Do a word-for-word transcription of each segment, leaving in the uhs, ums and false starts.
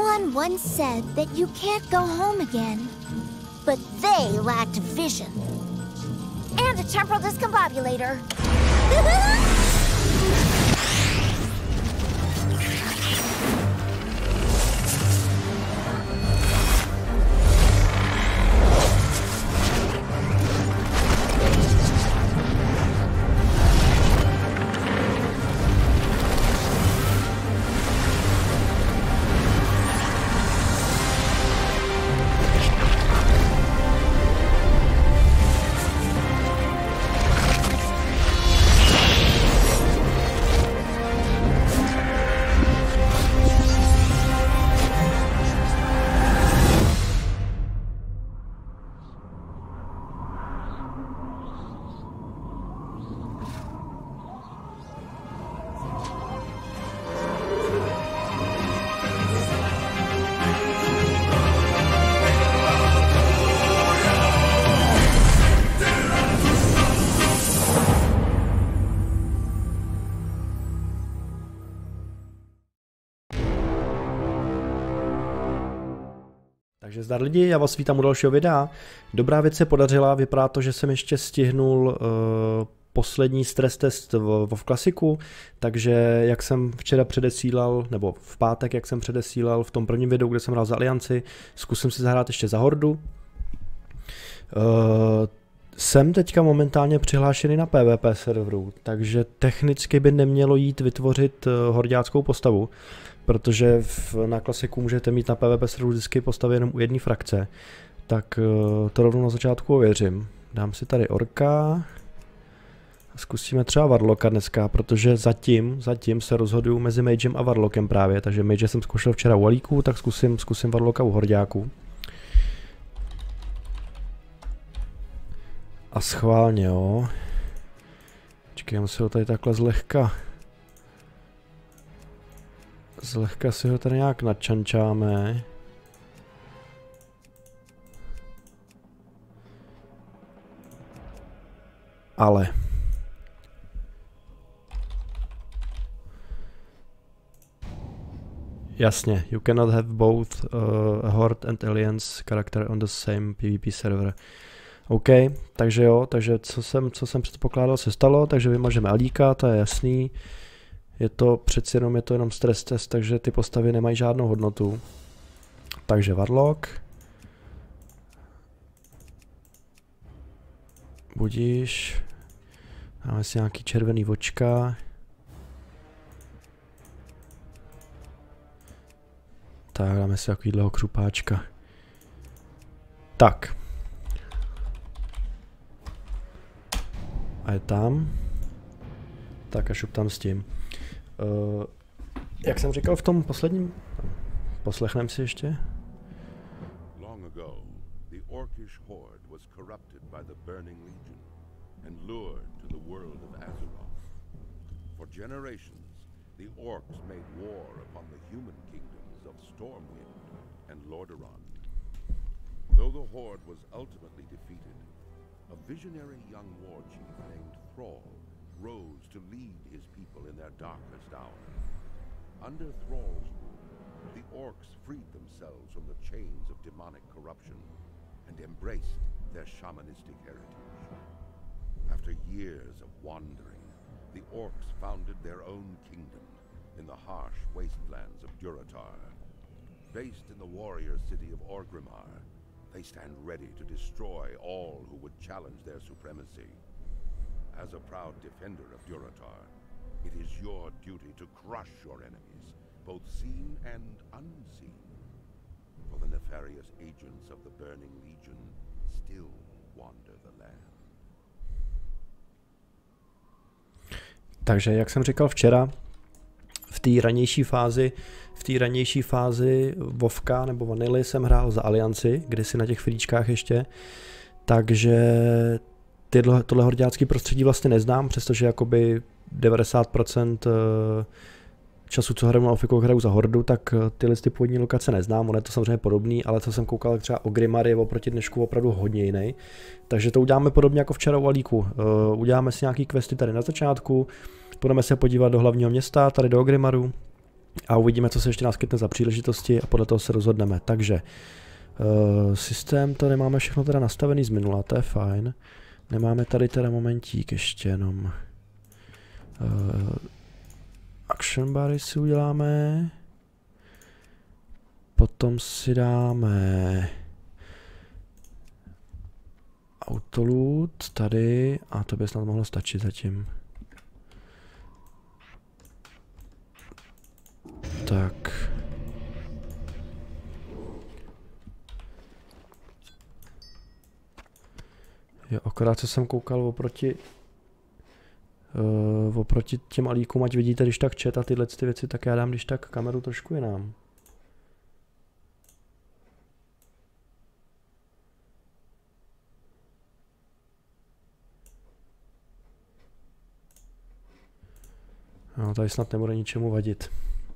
Someone once said that you can't go home again, but they lacked vision. And a temporal discombobulator. Takže zdar lidi, já vás vítám u dalšího videa. Dobrá věc se podařila, vypadá to, že jsem ještě stihnul uh, poslední stres test v, v klasiku, takže jak jsem včera předesílal, nebo v pátek, jak jsem předesílal v tom prvním videu, kde jsem hrál za Alianci, zkusím si zahrát ještě za Hordu. Uh, jsem teďka momentálně přihlášený na PvP serveru, takže technicky by nemělo jít vytvořit uh, horďáckou postavu, protože v, na klasiku můžete mít na PvP serveru vždycky postavy jenom u jedné frakce, tak uh, to rovnou na začátku ověřím. Dám si tady orka a zkusíme třeba Warlocka dneska, protože zatím, zatím se rozhoduju mezi Magem a Warlockem právě, takže Mage jsem zkoušel včera u Alíků, tak zkusím, zkusím Warlocka u horďáků. A schválně, jo. Počkejme si ho tady takhle zlehka. Zlehka si ho tady nějak načančáme. Ale. Jasně, you cannot have both uh, a Horde and Alliance character on the same PvP server. OK, takže jo, takže co jsem, co jsem předpokládal se stalo, takže vymažeme Alíka, to je jasný. Je to přeci jenom, je to jenom stres test, takže ty postavy nemají žádnou hodnotu. Takže Warlock. Budíš. Máme si nějaký červený očka. Tak, dáme si takovýhleho křupáčka. Tak. A je tam. Tak a šup tam s tím. Uh, jak jsem říkal v tom posledním, poslechneme si ještě. Long ago, the Orcish horde was corrupted by the Burning Legion and lured to the world of Azeroth. For generations, the orcs made war upon the human kingdoms of Stormwind and Lordaeron. Though the horde was ultimately defeated, a visionary young war chief named Thrall rose to lead his people in their darkest hour. Under Thrall's rule, the orcs freed themselves from the chains of demonic corruption and embraced their shamanistic heritage. After years of wandering, the orcs founded their own kingdom in the harsh wastelands of Durotar. Based in the warrior city of Orgrimmar, they stand ready to destroy all who would challenge their supremacy. As a proud defender of Durotar, it is your duty to crush your enemies, both seen and unseen. For the nefarious agents of the Burning Legion still wander the land. Takže, jak jsem říkal včera, v té ranější fázi, v té ranější fázi Vovka nebo Vanily jsem hrál za Alianci, kdysi na těch fríčkách ještě, takže tyhle, tohle horďácký prostředí vlastně neznám, přestože jakoby devadesát procent času, co hraju na Ofiku, hraju za Hordu, tak tyhle ty původní lokace neznám, ono je to samozřejmě podobný, ale co jsem koukal třeba o Grimmar je oproti dnešku opravdu hodně jiný. Takže to uděláme podobně jako včera u Alíku. Uděláme si nějaký questy tady na začátku, půjdeme se podívat do hlavního města, tady do Ogrimaru, A uvidíme, co se ještě naskytne za příležitosti a podle toho se rozhodneme. Takže uh, systém, to nemáme všechno teda nastavený z minula, to je fajn. Nemáme tady teda momentík ještě jenom. Uh, action bary si uděláme. Potom si dáme autoloot tady a to by snad mohlo stačit zatím. Tak. Jo, akorát co jsem koukal oproti uh, oproti těm alíkům, ať vidíte když tak chat a tyhle ty věci, tak já dám když tak kameru trošku jinam. No, tady snad nebude ničemu vadit.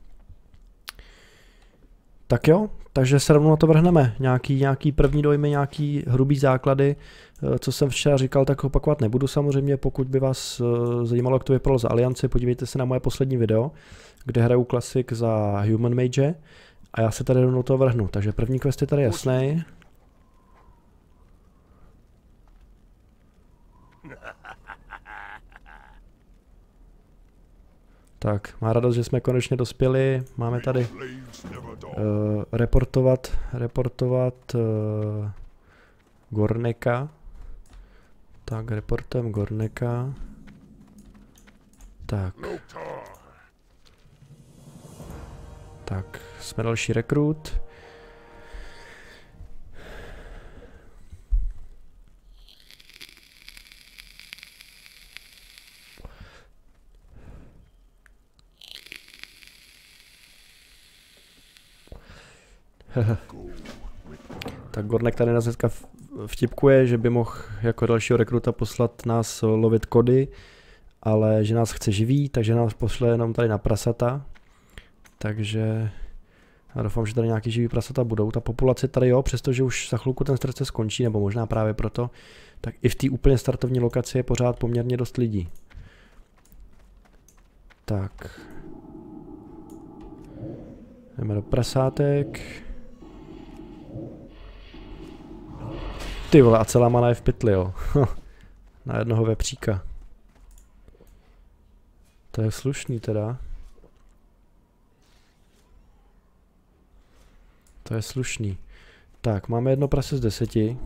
Tak jo, takže se rovnou na to vrhneme. Nějaký, nějaký první dojmy, nějaký hrubý základy. Co jsem včera říkal, tak opakovat nebudu samozřejmě. Pokud by vás zajímalo, jak to vypadalo za Alianci, podívejte se na moje poslední video, kde hraju klasik za Human Mage. A já se tady rovnou toho vrhnu. Takže první quest je tady jasný. Tak, má radost, že jsme konečně dospěli. Máme tady uh, reportovat, reportovat uh, Gorneka. Tak, reportem Gorneka. Tak. Tak, jsme další rekrut. Tak Gornek tady nás dneska vtipkuje, že by mohl jako dalšího rekruta poslat nás lovit kody, ale že nás chce živý, takže nás pošle jenom tady na prasata. Takže já doufám, že tady nějaký živý prasata budou. Ta populace tady jo, přestože už za chvilku ten stres se skončí, nebo možná právě proto, tak i v té úplně startovní lokaci je pořád poměrně dost lidí. Tak. Jdeme do prasátek. Ty vole, a celá mana je v pytli, jo. Na jednoho vepříka. To je slušný teda. To je slušný. Tak, máme jedno prase z deseti.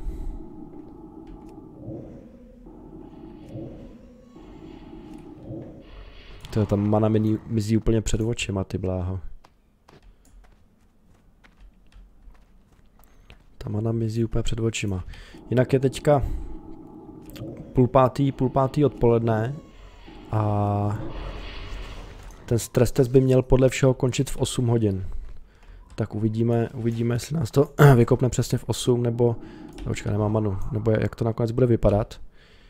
To je tam mana mizí úplně před očima, ty bláho. Ta mana mizí úplně před očima. Jinak je teďka půl pátý, půl pátý odpoledne a ten stres test by měl podle všeho končit v osm hodin. Tak uvidíme, uvidíme, jestli nás to vykopne přesně v osm, nebo, počkej, nemám manu, nebo jak to nakonec bude vypadat.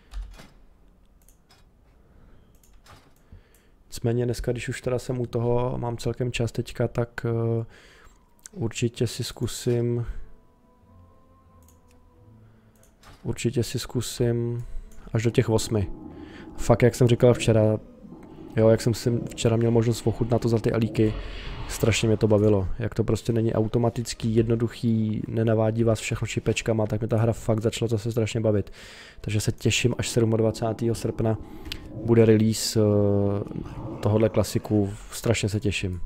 Nicméně dneska, když už teda jsem u toho, mám celkem čas teďka, tak uh, určitě si zkusím Určitě si zkusím až do těch osmi. Fakt, jak jsem říkal včera, jo, jak jsem si včera měl možnost ochutnat to za ty alíky, strašně mě to bavilo. Jak to prostě není automatický, jednoduchý, nenavádí vás všechno šipečkama, tak mě ta hra fakt začala zase strašně bavit. Takže se těším, až dvacátého sedmého srpna bude release uh, tohohle klasiku, strašně se těším.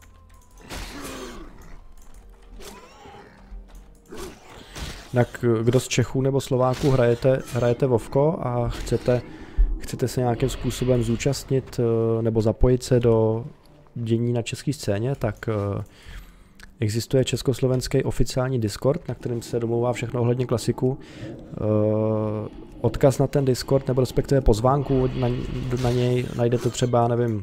Tak kdo z Čechů nebo Slováků hrajete, hrajete Vovko a chcete, chcete se nějakým způsobem zúčastnit nebo zapojit se do dění na české scéně, tak existuje československý oficiální Discord, na kterém se domlouvá všechno ohledně klasiku. Odkaz na ten Discord nebo respektive pozvánku na, na něj najdete třeba, nevím,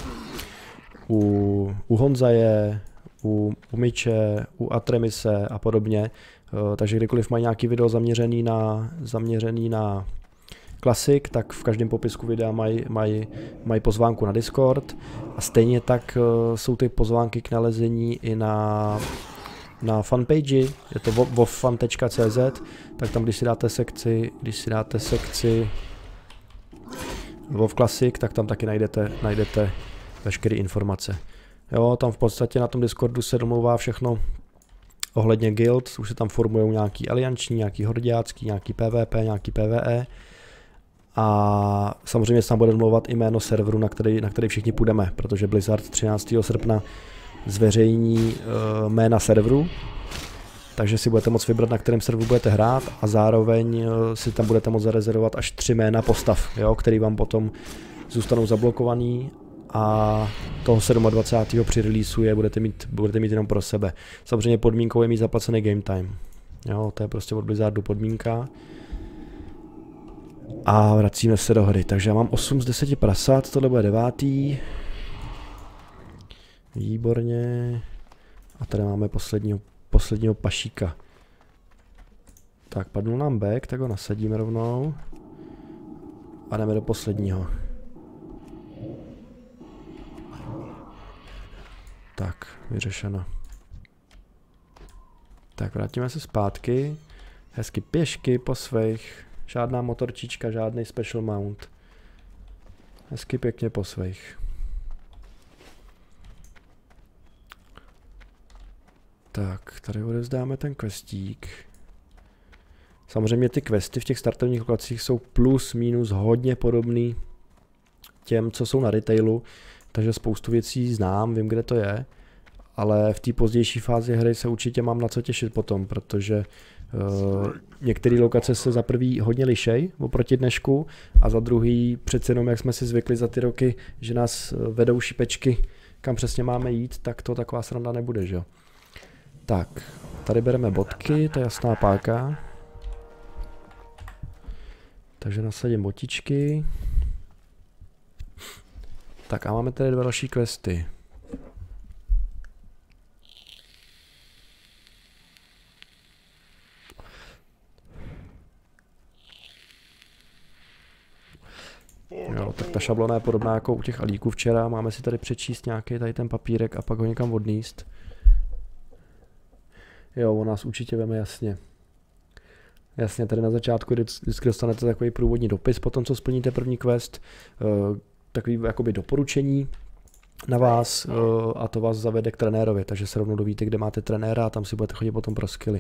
u, u Honzaje, u, u Myče, u Atremise a podobně. Uh, takže kdykoliv mají nějaký video zaměřený na, zaměřený na klasik, tak v každém popisku videa mají maj, maj pozvánku na Discord a stejně tak uh, jsou ty pozvánky k nalezení i na, na fanpage, je to wovfan tečka cz, tak tam když si dáte sekci, když si dáte sekci WoW Classic, tak tam taky najdete, najdete veškeré informace. Jo, tam v podstatě na tom Discordu se domlouvá všechno ohledně guild, už se tam formují nějaký alianční, nějaký hordiácký, nějaký P V P, nějaký P V E. A samozřejmě se tam bude domlouvat i jméno serveru, na který, na který všichni půjdeme, protože Blizzard třináctého srpna zveřejní uh, jména serveru, takže si budete moct vybrat, na kterém serveru budete hrát a zároveň uh, si tam budete moct zarezervovat až tři jména postav, jo, který vám potom zůstanou zablokovaný a toho dvacátého sedmého při releaseu je budete mít, budete mít jenom pro sebe. Samozřejmě podmínkou je mít zaplacený game time. Jo, to je prostě od Blizzardu podmínka. A vracíme se do hry, takže já mám osm z deseti prasat, tohle bude devátý. Výborně. A tady máme posledního, posledního pašíka. Tak, padnul nám back, tak ho nasadíme rovnou. A jdeme do posledního. Tak, vyřešeno. Tak, vrátíme se zpátky. Hezky pěšky po svých. Žádná motorčička, žádný special mount. Hezky pěkně po svých. Tak, tady odevzdáme ten questík. Samozřejmě ty questy v těch startovních lokacích jsou plus minus hodně podobný těm, co jsou na retailu, takže spoustu věcí znám, vím, kde to je, ale v té pozdější fázi hry se určitě mám na co těšit potom, protože Uh, některé lokace se za prvý hodně lišej oproti dnešku a za druhý přece jenom jak jsme si zvykli za ty roky, že nás vedou šipečky, kam přesně máme jít, tak to taková sranda nebude, že jo. Tak, tady bereme bodky, to je jasná páka. Takže nasadím botičky. Tak a máme tady dva další questy. Jo, tak ta šablona je podobná jako u těch alíků včera, máme si tady přečíst nějaký tady ten papírek a pak ho někam odníst. Jo, on nás určitě veme jasně. Jasně, tady na začátku vždycky dostanete takový průvodní dopis po tom, co splníte první quest, uh, takový jakoby doporučení na vás uh, a to vás zavede k trenérovi, takže se rovnou dovíte, kde máte trenéra a tam si budete chodit potom pro skilly.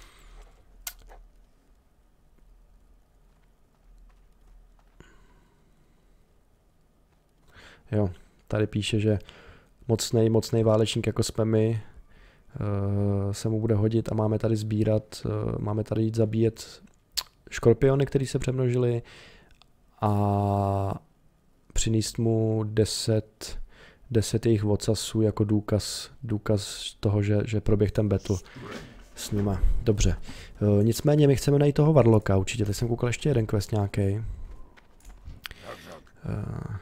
Jo, tady píše, že mocnej, mocnej válečník jako jsme my uh, se mu bude hodit a máme tady sbírat, uh, máme tady jít zabíjet škorpiony, který se přemnožili a přinést mu deset, deset jejich vocasů jako důkaz, důkaz toho, že, že proběh ten battle s nima. Dobře, uh, nicméně my chceme najít toho Warlocka určitě, teď jsem koukal ještě jeden quest nějaký. Uh,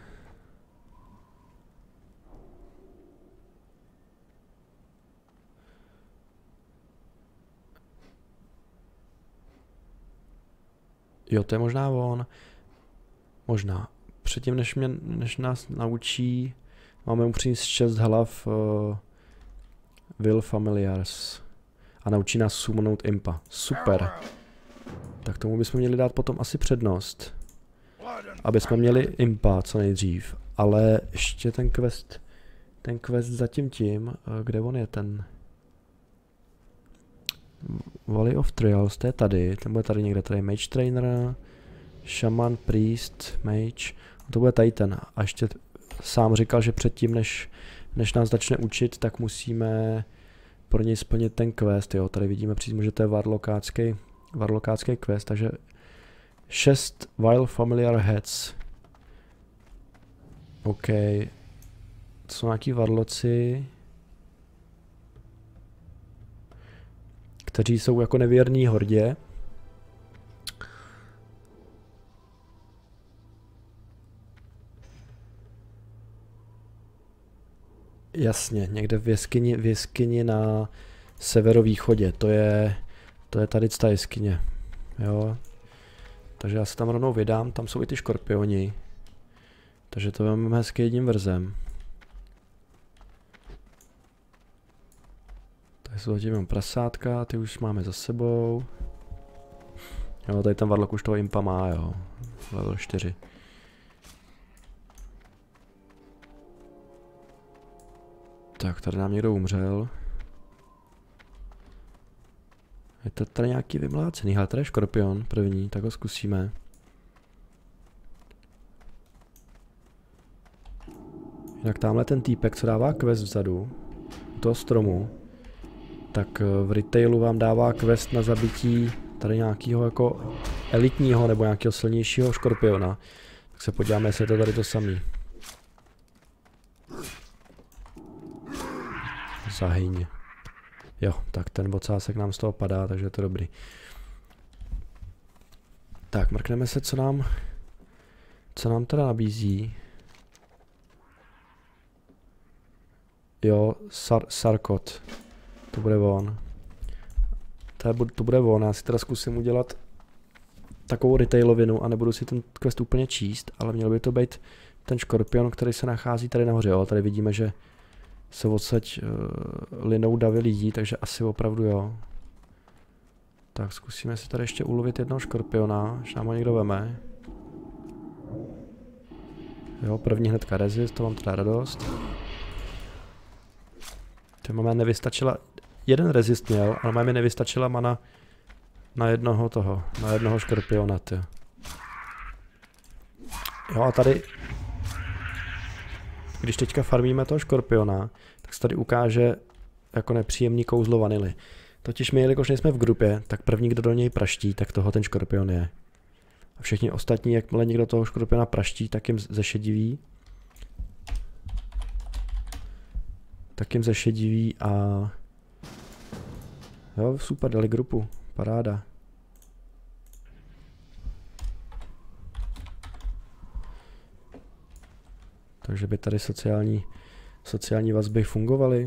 Jo, to je možná on. Možná. Předtím, než, mě, než nás naučí, máme mu přinést šest hlav uh, Will Familiars. A naučí nás summonout impa. Super. Tak tomu bychom měli dát potom asi přednost. Aby jsme měli impa co nejdřív. Ale ještě ten quest, ten quest zatím tím, uh, kde on je ten... Valley of Trials, to je tady, ten bude tady někde, tady Mage Trainer, Shaman, Priest, Mage, to bude tady ten. A ještě sám říkal, že předtím, než, než nás začne učit, tak musíme pro něj splnit ten quest, jo, tady vidíme přímo, že to je warlockácký, warlockácký quest, takže šest Wild Familiar Heads. OK, to jsou nějaký warloci, kteří jsou jako nevěrní hordě. Jasně, někde v jeskyni, v jeskyni na severovýchodě, to je, to je tady ta jeskyně, jo. Takže já se tam rovnou vydám, tam jsou i ty škorpioni. Takže to máme hezky jedním vrzem. Tak se zatím mám prasátka, ty už máme za sebou. Jo, tady ten Warlock už toho impa má, jo. Level čtyři. Tak, tady nám někdo umřel. Je to tady nějaký vymlácený, ale tady je škorpion první, tak ho zkusíme. Jinak tamhle ten týpek, co dává quest vzadu, u toho stromu, tak v retailu vám dává quest na zabití tady nějakého jako elitního nebo nějakého silnějšího škorpiona. Tak se podíváme, jestli je to tady to samý. Zahyň. Jo, tak ten ocásek nám z toho padá, takže je to dobrý. Tak, mrkneme se, co nám, co nám teda nabízí. Jo, sar, Sarkot. To bude on. To, to bude on, já si teda zkusím udělat takovou retailovinu a nebudu si ten quest úplně číst, ale měl by to být ten škorpion, který se nachází tady nahoře. Jo. Tady vidíme, že se odsaď uh, linou davy lidí, takže asi opravdu jo. Tak zkusíme si tady ještě ulovit jednoho škorpiona, až nám ho někdo veme. Jo, první hnedka rezist, to mám teda radost. Ten moment nevystačila, jeden rezist měl, ale mi nevystačila mana na jednoho toho, na jednoho škorpiona, ty. Jo a tady, když teďka farmíme toho škorpiona, tak se tady ukáže jako nepříjemný kouzlo vanily. Totiž my, jelikož nejsme v grupě, tak první, kdo do něj praští, tak toho ten škorpion je. A všichni ostatní, jakmile někdo toho škorpiona praští, tak jim zešediví. Tak jim zešediví a... Jo, super, dali grupu, paráda. Takže by tady sociální, sociální vazby fungovaly.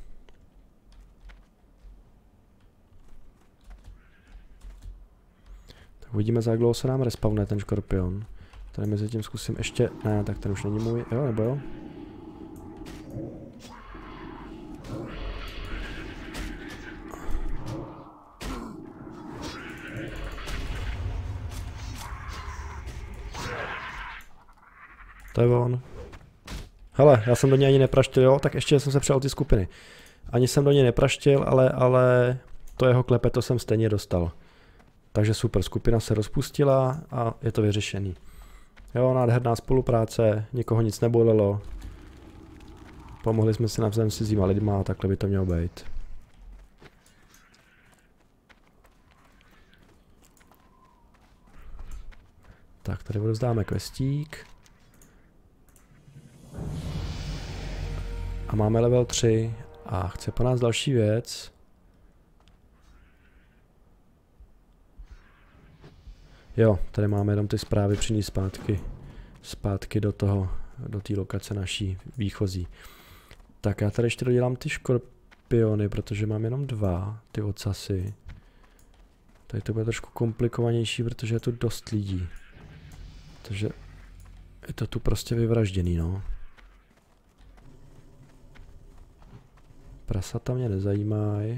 Tak uvidíme, za jak dlouho se nám respawne ten škorpion. Tady mezi tím zkusím ještě, ne, tak ten už není můj, jo, nebo jo? To je on. Hele, já jsem do něj ani nepraštil, jo, tak ještě jsem se přijal ty skupiny. Ani jsem do něj nepraštil, ale, ale to jeho klepe to jsem stejně dostal. Takže super, skupina se rozpustila a je to vyřešený. Jo, nádherná spolupráce, nikoho nic nebolelo. Pomohli jsme si navzájem s cizíma lidma a takhle by to mělo být. Tak, tady odevzdáme questík. A máme level tři a chce po nás další věc. Jo, tady máme jenom ty zprávy přinést zpátky, zpátky do toho, do té lokace naší výchozí. Tak já tady ještě dodělám ty škorpiony, protože mám jenom dva, ty ocasy. Tady to bude trošku komplikovanější, protože je tu dost lidí. Takže je to tu prostě vyvražděný, no. Prasata mě nezajímají.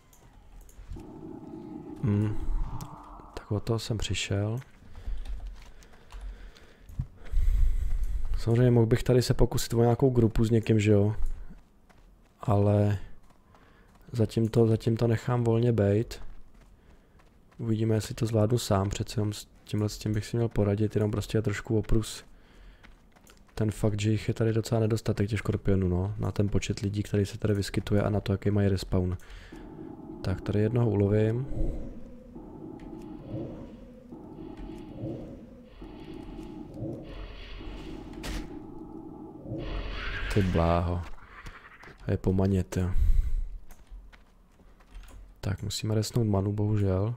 Hmm. Tak o toho jsem přišel. Samozřejmě mohl bych tady se pokusit o nějakou grupu s někým, že jo. Ale zatím to, zatím to nechám volně bejt. Uvidíme, jestli to zvládnu sám, přece jenom s tímhle s tím bych si měl poradit, jenom prostě trošku oprus. Ten fakt, že jich je tady docela nedostatek těch škorpionů, no, na ten počet lidí, který se tady vyskytuje a na to, jaký mají respawn. Tak, tady jednoho ulovím. Ty bláho. Je pomanět, jo. Tak, musíme resnout manu, bohužel.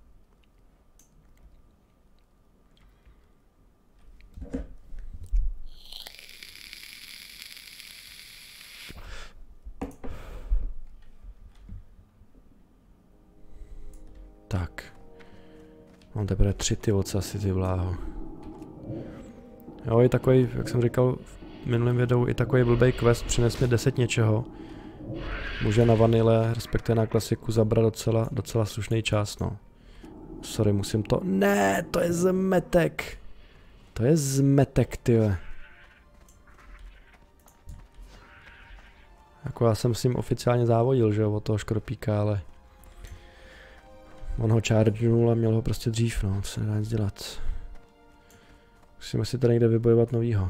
Tak. Mám teprve tři ty ocasy, ty bláho. Jo, je takový, jak jsem říkal v minulém videu, i takový blbej quest, přines mi deset něčeho. Může na vanile, respektive na klasiku, zabrat docela, docela slušný čas, no. Sorry, musím to... Ne, to je zmetek. To je zmetek, tyhle. Jako já jsem s ním oficiálně závodil, že jo, od toho škropíka, ale on ho chargenul a měl ho prostě dřív, no, to se nedá nic dělat. Musíme si tady někde vybojovat novýho.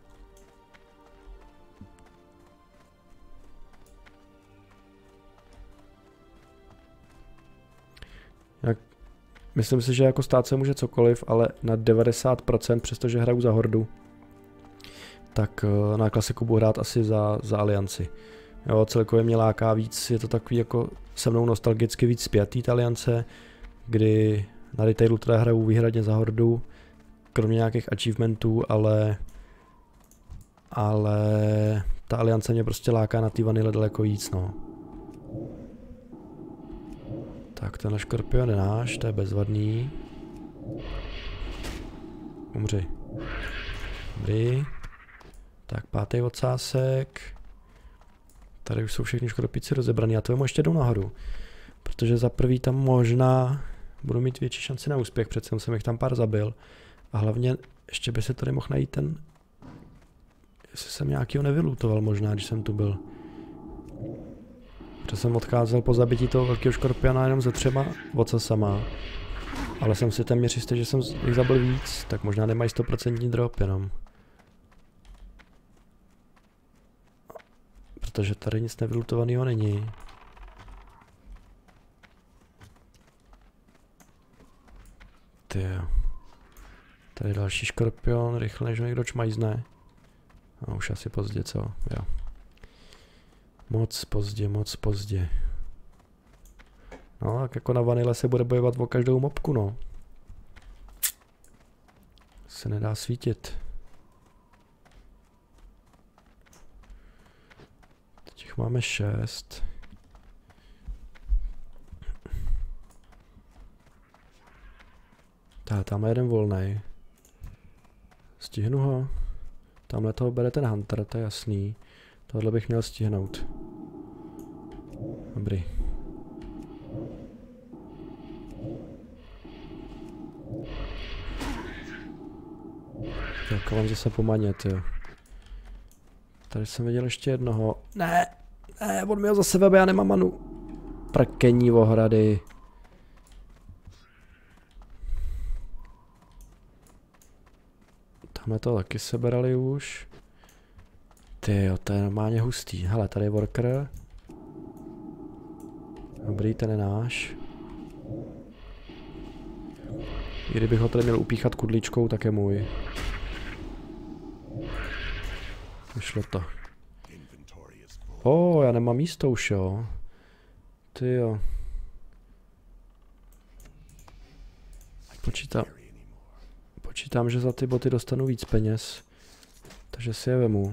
Jak, myslím si, že jako stát se může cokoliv, ale na devadesát procent, přestože hraju za Hordu, tak na klasiku budu hrát asi za, za Alianci. Jo, celkově mě láká víc, je to takový jako se mnou nostalgicky víc zpětý ta Aliance, kdy na retailu teda hraju výhradně za Hordu, kromě nějakých achievementů, ale ale ta Aliance mě prostě láká na té vanile daleko víc, no. Tak tenhle škorpion je náš, to je bezvadný. Umři. Dobrý. Tak pátý ocásek. Tady už jsou všechny škorpíci rozebraný a to je ještě jdou nahoru. Protože za prvý tam možná budu mít větší šanci na úspěch, přece jsem jich tam pár zabil. A hlavně ještě by se tady mohl najít ten... Jestli jsem nějakýho nevylutoval možná, když jsem tu byl. Protože jsem odcházel po zabití toho velkého škorpiona jenom ze třema ocasama. Ale jsem si téměř jistý, že jsem jich zabil víc, tak možná nemají sto procent drop jenom. Protože tady nic nevylutovaného není. Tyjo. Tady další škorpion, rychle než někdo čmajzne. A už asi pozdě, co? Jo. Moc pozdě, moc pozdě. No, tak jako na vanile se bude bojovat o každou mobku, no. Se nedá svítit. Teď jich máme šest. Tak, tam je jeden volnej. Stihnu ho. Tamhle toho bere ten Hunter, to je jasný. Tohle bych měl stihnout. Dobrý. Tak vám zase pomanět, jo. Tady jsem viděl ještě jednoho. Ne, ne, on mi ho zase vebe, já nemám manu. Prkení ohrady. Tamhle to taky seberali už. Tyjo, to je normálně hustý. Hele, tady je worker. Dobrý, ten je náš. I kdybych ho tady měl upíchat kudličkou, tak je můj. Vyšlo to. O, oh, já nemám místo už, jo. Tyjo. Počítám. Počítám, že za ty boty dostanu víc peněz. Takže si je vemu.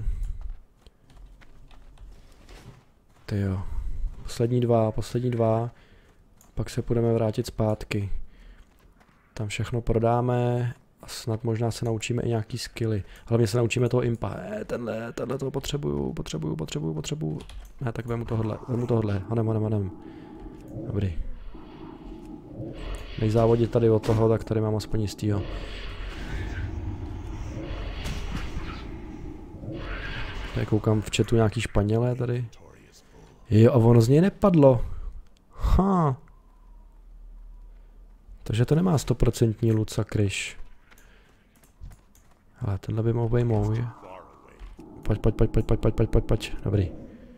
Tyjo. Poslední dva, poslední dva. Pak se půjdeme vrátit zpátky. Tam všechno prodáme a snad možná se naučíme i nějaký skilly. Hlavně se naučíme toho impa. E, tenhle, tenhle toho potřebuju, potřebuju, potřebuju, potřebuju. Ne, tak vemu tohle, vemu tohle. Hanem, hanem, hanem. Dobrý. Než závodit tady od toho, tak tady mám aspoň jistýho. Tady koukám v chatu nějaký Španělé tady. Jo, a ono z něj nepadlo. Ha. Takže to nemá sto procent loot, sakryš. Ale tenhle by mohl být můj. Pojď, pojď, pojď, pojď, pojď, pojď, pojď, pojď, pojď. Dobrý.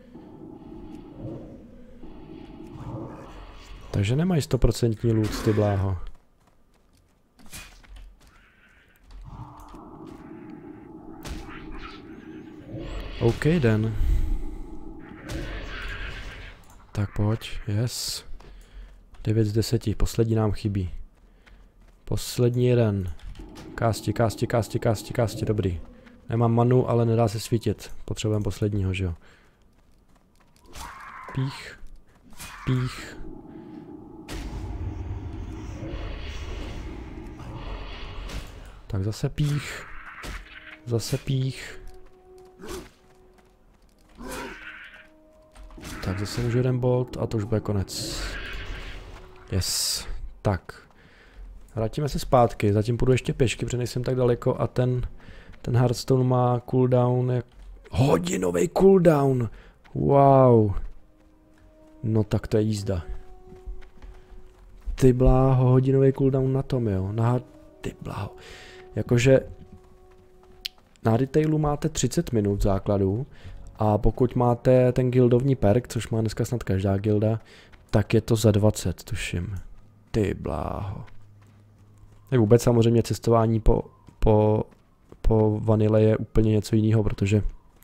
Takže nemají sto procent loot, ty bláho. OK, den. Tak pojď, yes. devět z deseti, poslední nám chybí. Poslední jeden. Kásti, kásti, kásti, kásti, kásti, dobrý. Nemám manu, ale nedá se svítit. Potřebujeme posledního, že jo. Pích. Pích. Tak zase pích. Zase pích. Tak zase můžu jeden bolt a to už bude konec. Yes. Tak. Vrátíme se zpátky, zatím půjdu ještě pěšky, protože nejsem tak daleko a ten, ten Hearthstone má cooldown, jak... hodinový cooldown! Wow. No tak to je jízda. Ty bláho, hodinový cooldown na tom, jo. Na, ty bláho. Jakože na retailu máte třicet minut v základu a pokud máte ten guildovní perk, což má dneska snad každá guilda, tak je to za dvacet, tuším. Ty bláho. Tak vůbec samozřejmě cestování po, po, po vanile je úplně něco jiného, protože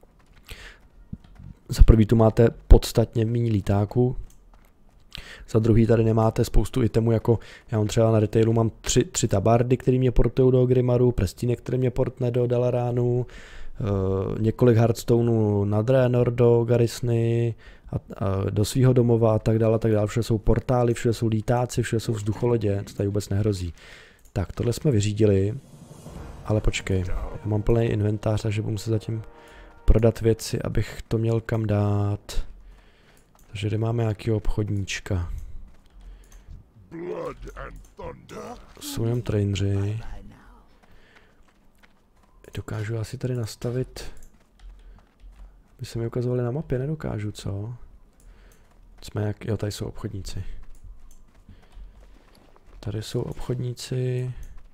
za prvý tu máte podstatně méně lítáků, za druhý tady nemáte spoustu itemů, jako já mám třeba na retailu mám tři, tři tabardy, které mě portují do Grimaru, Prestínek, který mě portne do Dalaránu, uh, několik Hearthstoneů na Draenor do Garrisny, a, a do svého domova a tak dále, a tak dále. Všude jsou portály, všude jsou lítáci, všude jsou vzducholodě, co tady vůbec nehrozí. Tak, tohle jsme vyřídili, ale počkej, já mám plný inventář, takže budu se zatím prodat věci, abych to měl kam dát. Takže kde máme nějakýho obchodníčka? Jsou jenom traineři. Dokážu asi tady nastavit... By se mi ukazovali na mapě, nedokážu, co? Jsme jak... Jo, tady jsou obchodníci. Tady jsou obchodníci.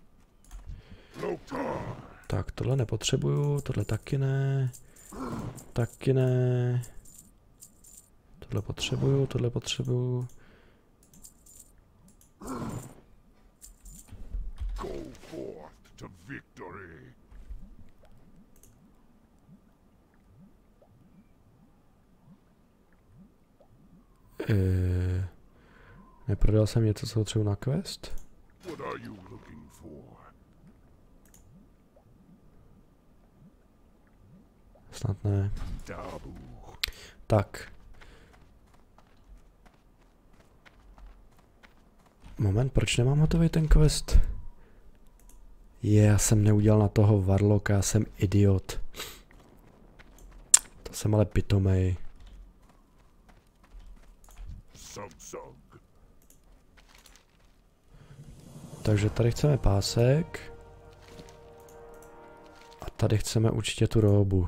Tak, tohle nepotřebuju, tohle taky ne. Taky ne. Tohle potřebuju, tohle potřebuju. Uh, neprodal jsem něco, co potřebuji na quest? Snad ne. Tak. Moment, proč nemám hotový ten quest? Je, já jsem neudělal na toho Warlocka, já jsem idiot. To jsem ale pitomej. Takže tady chceme pásek. A tady chceme určitě tu róbu.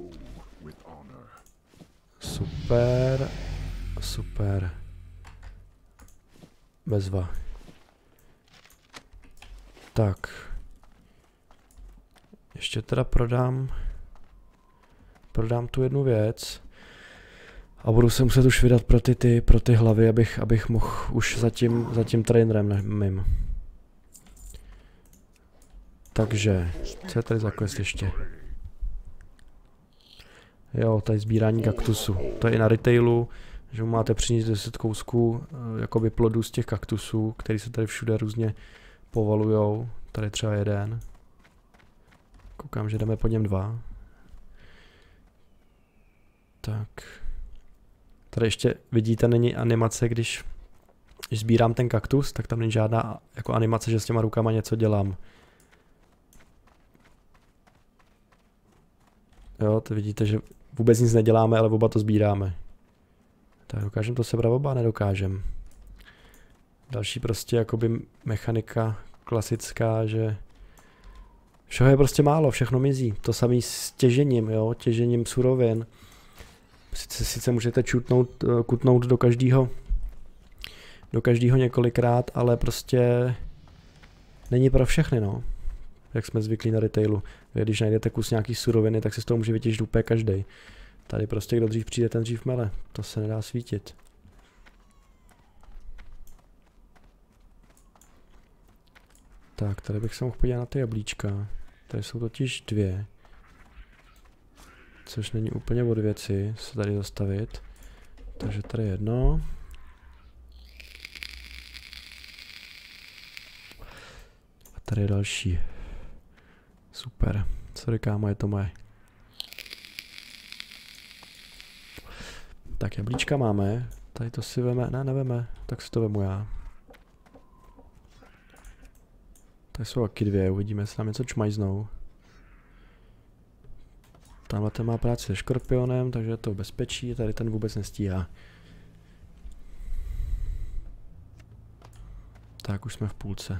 Super. Super. Bezva. Tak. Ještě teda prodám. Prodám tu jednu věc. A budu se muset už vydat pro ty, ty, pro ty hlavy, abych, abych mohl už za tím, za tím trainerem mým. Takže, co je tady za quest ještě? Jo, tady sbírání kaktusu. To je i na retailu, že máte přinést deset kousků jakoby plodů z těch kaktusů, který se tady všude různě povalujou. Tady třeba jeden. Koukám, že jdeme po něm dva. Tak. Tady ještě vidíte, není animace, když, když sbírám ten kaktus, tak tam není žádná jako animace, že s těma rukama něco dělám. Jo, to vidíte, že vůbec nic neděláme, ale oba to sbíráme. Tak dokážeme to sebrat oba? Nedokážem. Další prostě jakoby mechanika klasická, že všeho je prostě málo, všechno mizí. To samé s těžením, jo, těžením surovin. Sice, sice můžete čutnout, kutnout do každého, do každého několikrát, ale prostě není pro všechny, no. Jak jsme zvyklí na retailu. Když najdete kus nějaký suroviny, tak si z toho může vytěžit úplně každý. Tady prostě kdo dřív přijde, ten dřív mele. To se nedá svítit. Tak, tady bych se mohl podívat na ty jablíčka. Tady jsou totiž dvě. Což není úplně od věci se tady zastavit. Takže tady jedno. A tady je další. Super. Sorry kámo, je to moje. Tak jablíčka máme. Tady to si veme, ne, neveme. Tak si to vemu já. Tady jsou taky dvě, uvidíme, jestli nám něco čmajznou. Tamhle ten má práci se škorpionem, takže je to v bezpečí, tady ten vůbec nestíhá. Tak, už jsme v půlce.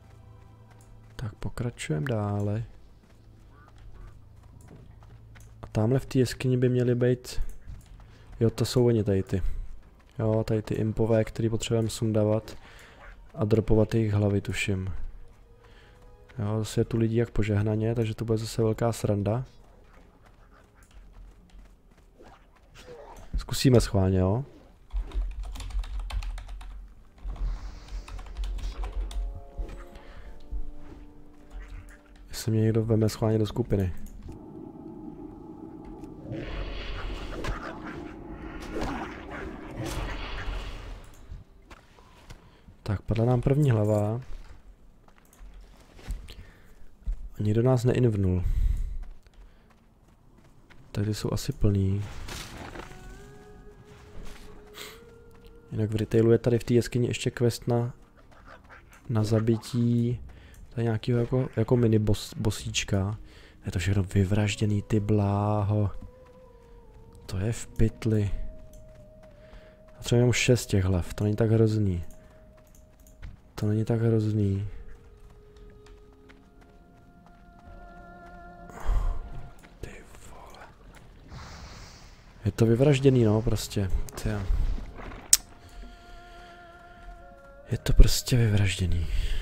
Tak pokračujeme dále. A Tamhle v té jeskyni by měly být... Jo, to jsou oni tady ty. Jo, tady ty impové, který potřebujeme sundavat. A dropovat jejich hlavy, tuším. Jo, zase je tu lidí jak požehnaně, takže to bude zase velká sranda. Zkusíme schválně, jo. Jestli mě někdo veme schválně do skupiny. Tak, padla nám první hlava. A nikdo nás neinvnul. Tady jsou asi plný. Jinak v retailu je tady v té jeskyni ještě quest na, na zabití tady nějakého jako, jako mini boss, bossíčka. Je to všechno vyvražděný, ty bláho. To je v pytli. A třeba jenom šest těch hlav, to není tak hrozný. To není tak hrozný. Ty vole. Je to vyvražděný, no, prostě. Ty. Je to prostě vyvražděný.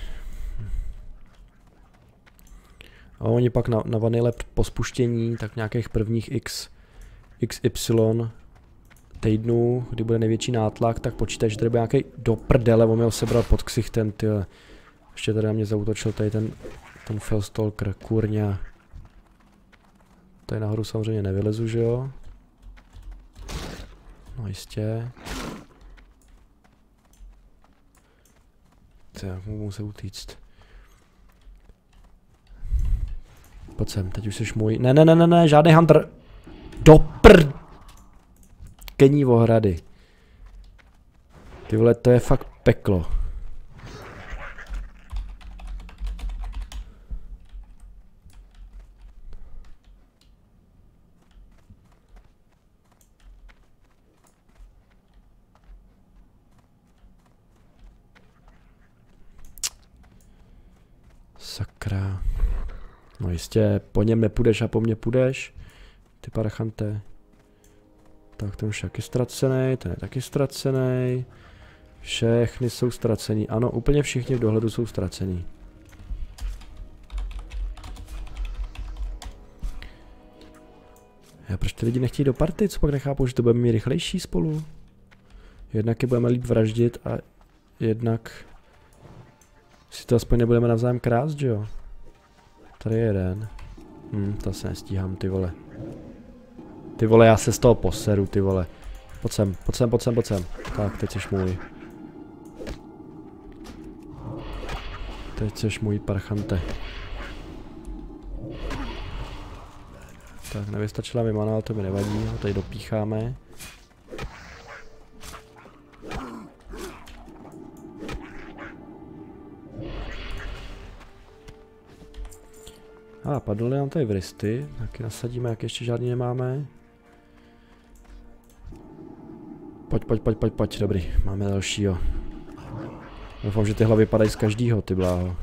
A oni pak na, na vanile po spuštění, tak nějakých prvních x, xy týdnů, kdy bude největší nátlak, tak počítaj, že tady bude nějaký do prdele, on mě sebral pod ksichtem, ty. Ještě tady na mě zaútočil tady ten, ten Felstalker, kurňa. Tady nahoru samozřejmě nevylezu, že jo? No jistě. Ty, jak mu musím utíct. Pojď sem, teď už jsi můj. Ne, ne, ne, ne, ne, žádný hunter. Do prd... Kení ohrady. Ty vole, to je fakt peklo. Sakra. No jistě, po něm nepůjdeš a po mně půjdeš. Ty parachante. Tak ten už taky ztracený, ten je taky ztracený. Všechny jsou ztracený. Ano, úplně všichni v dohledu jsou ztracený. Já proč ty lidi nechtějí do party? Co pak nechápou, že to budeme mít rychlejší spolu? Jednak je budeme líp vraždit a jednak si to aspoň nebudeme navzájem krást, že jo? Tady je jeden. Hm, to se nestíhám, ty vole. Ty vole, já se z toho poseru, ty vole. Pojď sem, pojď sem, pojď sem, pojď sem. Tak, teď jsi můj. Teď jsi můj parchante. Tak, nevystačila mi mana, ale to mi nevadí, ho tady dopícháme. A ah, padly nám tady vristy, taky nasadíme, jak ještě žádný nemáme. Pojď, pojď, pojď, pojď, pojď, dobrý, máme dalšího. Doufám, že ty hlavy padají z každýho, ty bláho.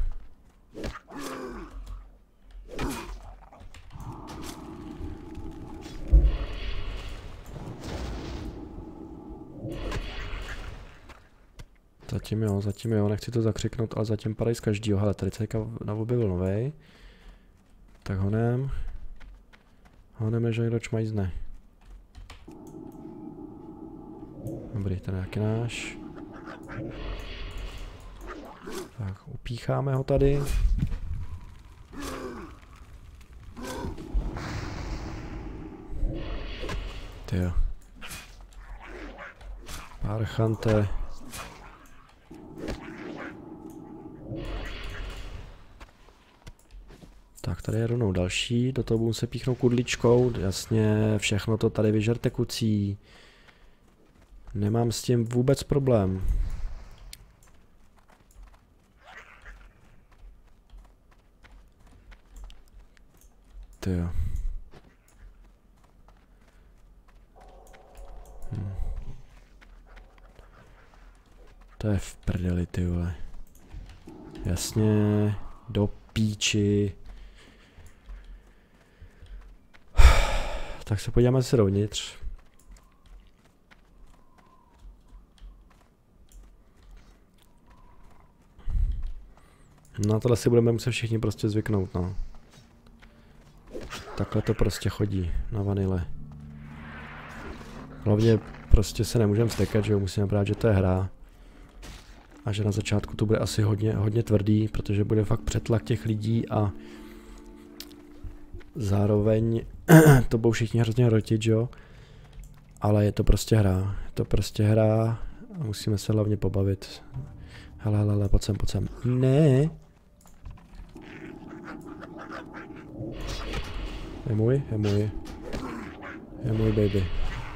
Zatím jo, zatím jo, nechci to zakřiknout, ale zatím padají z každýho. Hele, tady se na objevil novej. Tak honem. Honem, že někdo čmajzne. Dobrý, ten je taky náš. Tak, upícháme ho tady. Tyjo. Parchante. Tak, tady je rovnou další, do toho budu se píchnout kudličkou, jasně, všechno to tady vyžerte kucí. Nemám s tím vůbec problém. Tyjo. Hm. To je v prdeli, ty vole. Jasně, do píči. Tak se podíváme se dovnitř. No tohle si budeme muset všichni prostě zvyknout, no. Takhle to prostě chodí na vanile. Hlavně prostě se nemůžeme stekat, že jo, musíme brát, že to je hra. A že na začátku to bude asi hodně, hodně tvrdý, protože bude fakt přetlak těch lidí a zároveň to budou všichni hrozně hrotit, že jo. Ale je to prostě hra, je to prostě hra a musíme se hlavně pobavit. Hele, hele, hele, pojď sem, pojď sem. Ne. Je můj, je můj. Je můj baby.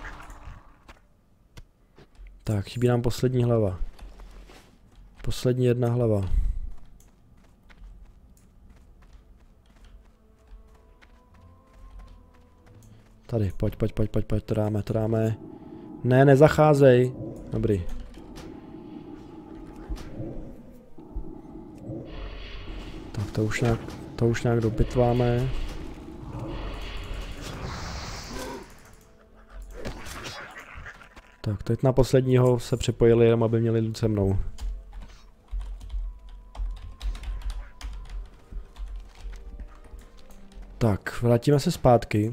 Tak, chybí nám poslední hlava. Poslední jedna hlava. Tady, pojď, pojď, pojď, pojď, pojď, to dáme, to dáme. Ne, nezacházej. Dobrý. Tak to už nějak, to už nějak dopitváme. Tak, teď na posledního se připojili jenom, aby měli jít se mnou. Tak, vrátíme se zpátky.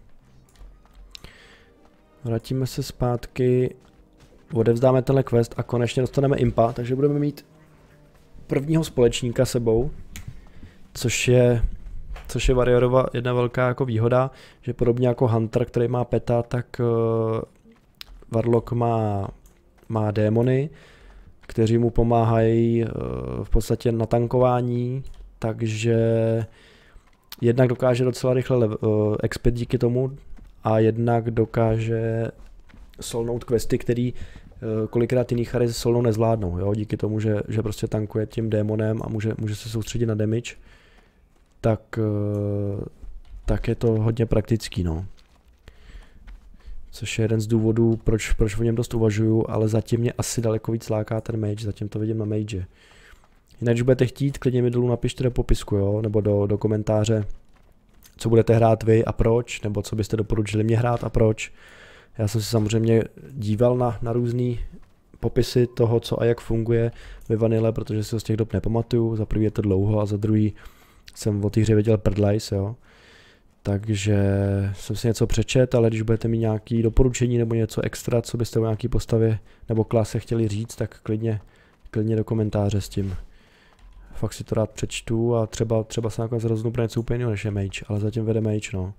Vrátíme se zpátky. Odevzdáme tenhle quest a konečně dostaneme impa, takže budeme mít prvního společníka sebou. Což je, což je Warriorova jedna velká jako výhoda, že podobně jako Hunter, který má peta, tak uh, Warlock má, má démony, kteří mu pomáhají uh, v podstatě na tankování, takže jednak dokáže docela rychle uh, expert díky tomu a jednak dokáže solnout questy, který uh, kolikrát jiný chary solnou nezvládnou, jo? Díky tomu, že, že prostě tankuje tím démonem a může, může se soustředit na damage, tak, uh, tak je to hodně praktický, no. Což je jeden z důvodů, proč, proč o něm dost uvažuju, ale zatím mě asi daleko víc láká ten mage, zatím to vidím na mage. Jinak, když budete chtít, klidně mi dolů napište do popisku, jo, nebo do, do komentáře, co budete hrát vy a proč, nebo co byste doporučili mě hrát a proč. Já jsem si samozřejmě díval na, na různé popisy toho, co a jak funguje ve vanile, protože si ho z těch dob nepamatuju, za prvý je to dlouho a za druhý jsem o té hře věděl prdlajs, jo. Takže jsem si něco přečet, ale když budete mít nějaké doporučení nebo něco extra, co byste o nějaké postavě nebo klase chtěli říct, tak klidně, klidně do komentáře s tím. Fakt si to rád přečtu a třeba, třeba se nakonec rozhodnu pro něco úplně jiného než je mage, ale zatím vede mage, no.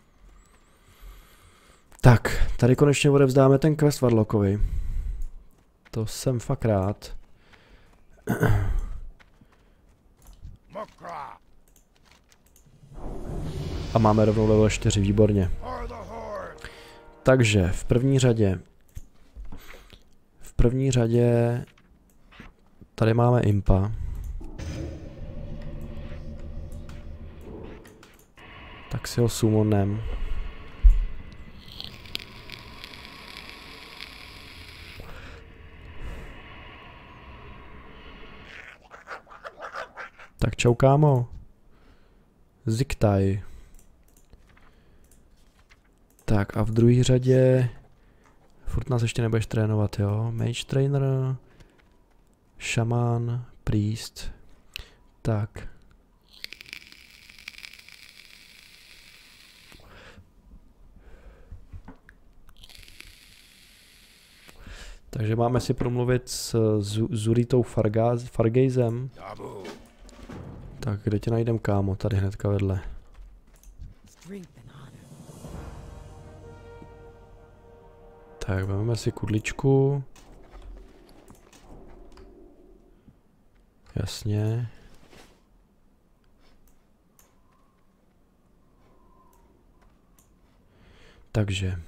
Tak, tady konečně odevzdáme ten quest Warlockovi. To jsem fakt rád. A máme rovnou level čtyři, výborně. Takže v první řadě v první řadě tady máme impa. Tak si ho summonem. Tak čau kámo. Ziktaj. Tak a v druhé řadě furt nás ještě nebudeš trénovat, jo? Mage trainer, šamán, priest. Tak. Takže máme si promluvit s Zuritou Fargazem. Tak kde tě najdem, kámo? Tady hnedka vedle. Tak, vezmeme si kudličku. Jasně. Takže.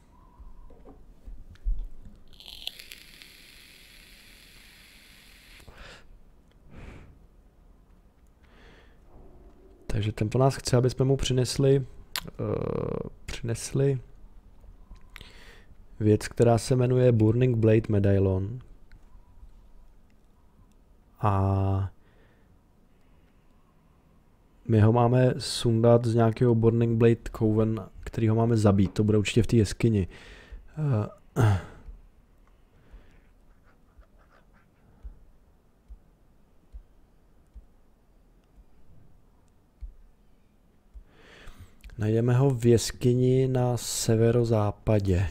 Takže ten po nás chce, aby jsme mu přinesli, uh, přinesli věc, která se jmenuje Burning Blade Medaillon. A my ho máme sundat z nějakého Burning Blade Coven, kterýho máme zabít. To bude určitě v té jeskyni. Uh, Najdeme ho v jeskyni na severozápadě.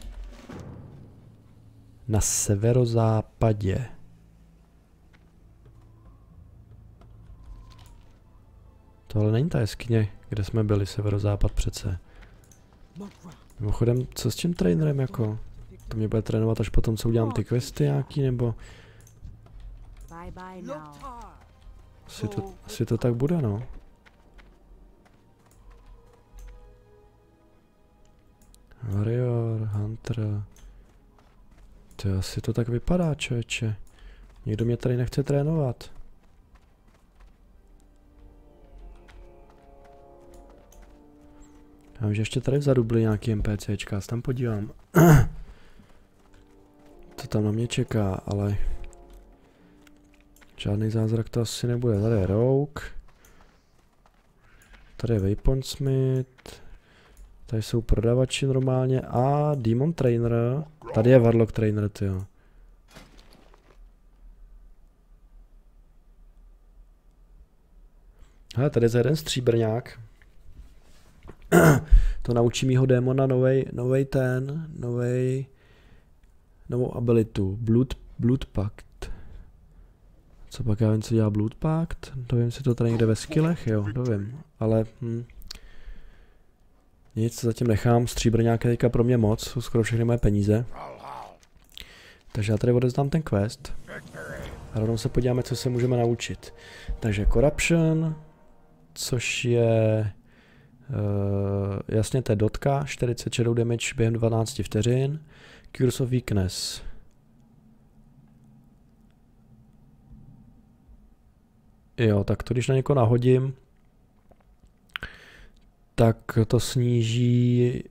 Na severozápadě. Tohle není ta jeskyně, kde jsme byli, severozápad přece. Mimochodem, co s tím trainerem jako? To mě bude trénovat až potom, co udělám ty questy nějaký, nebo? Asi to, asi to tak bude, no. Warrior, Hunter. To asi to tak vypadá, člověče. Nikdo mě tady nechce trénovat. Já vím, že ještě tady vzadu byly nějaký NPCčka, se tam podívám. Co tam na mě čeká, ale... Žádný zázrak to asi nebude. Tady je Rogue. Tady je Weaponsmith. Tady jsou prodavači normálně a Demon Trainer. Tady je Warlock Trainer, tyjo. Hele, tady je jeden stříbrňák. To naučí mýho démona novej, novej ten, novej, novou abilitu. Blood, Blood Pact. Co pak já vím, co dělá Blood Pact? Dovím si to tady někde ve skillech, jo, dovím. Ale, hm. Nic, zatím nechám, stříbrňák je teďka pro mě moc, jsou skoro všechny moje peníze. Takže já tady odezdám ten quest. A rovnou se podíváme, co se můžeme naučit. Takže Corruption, což je... Uh, jasně, to je dotka, čtyřicet shadow damage během dvanácti vteřin. Curse of Weakness. Jo, tak to když na někoho nahodím, tak to sníží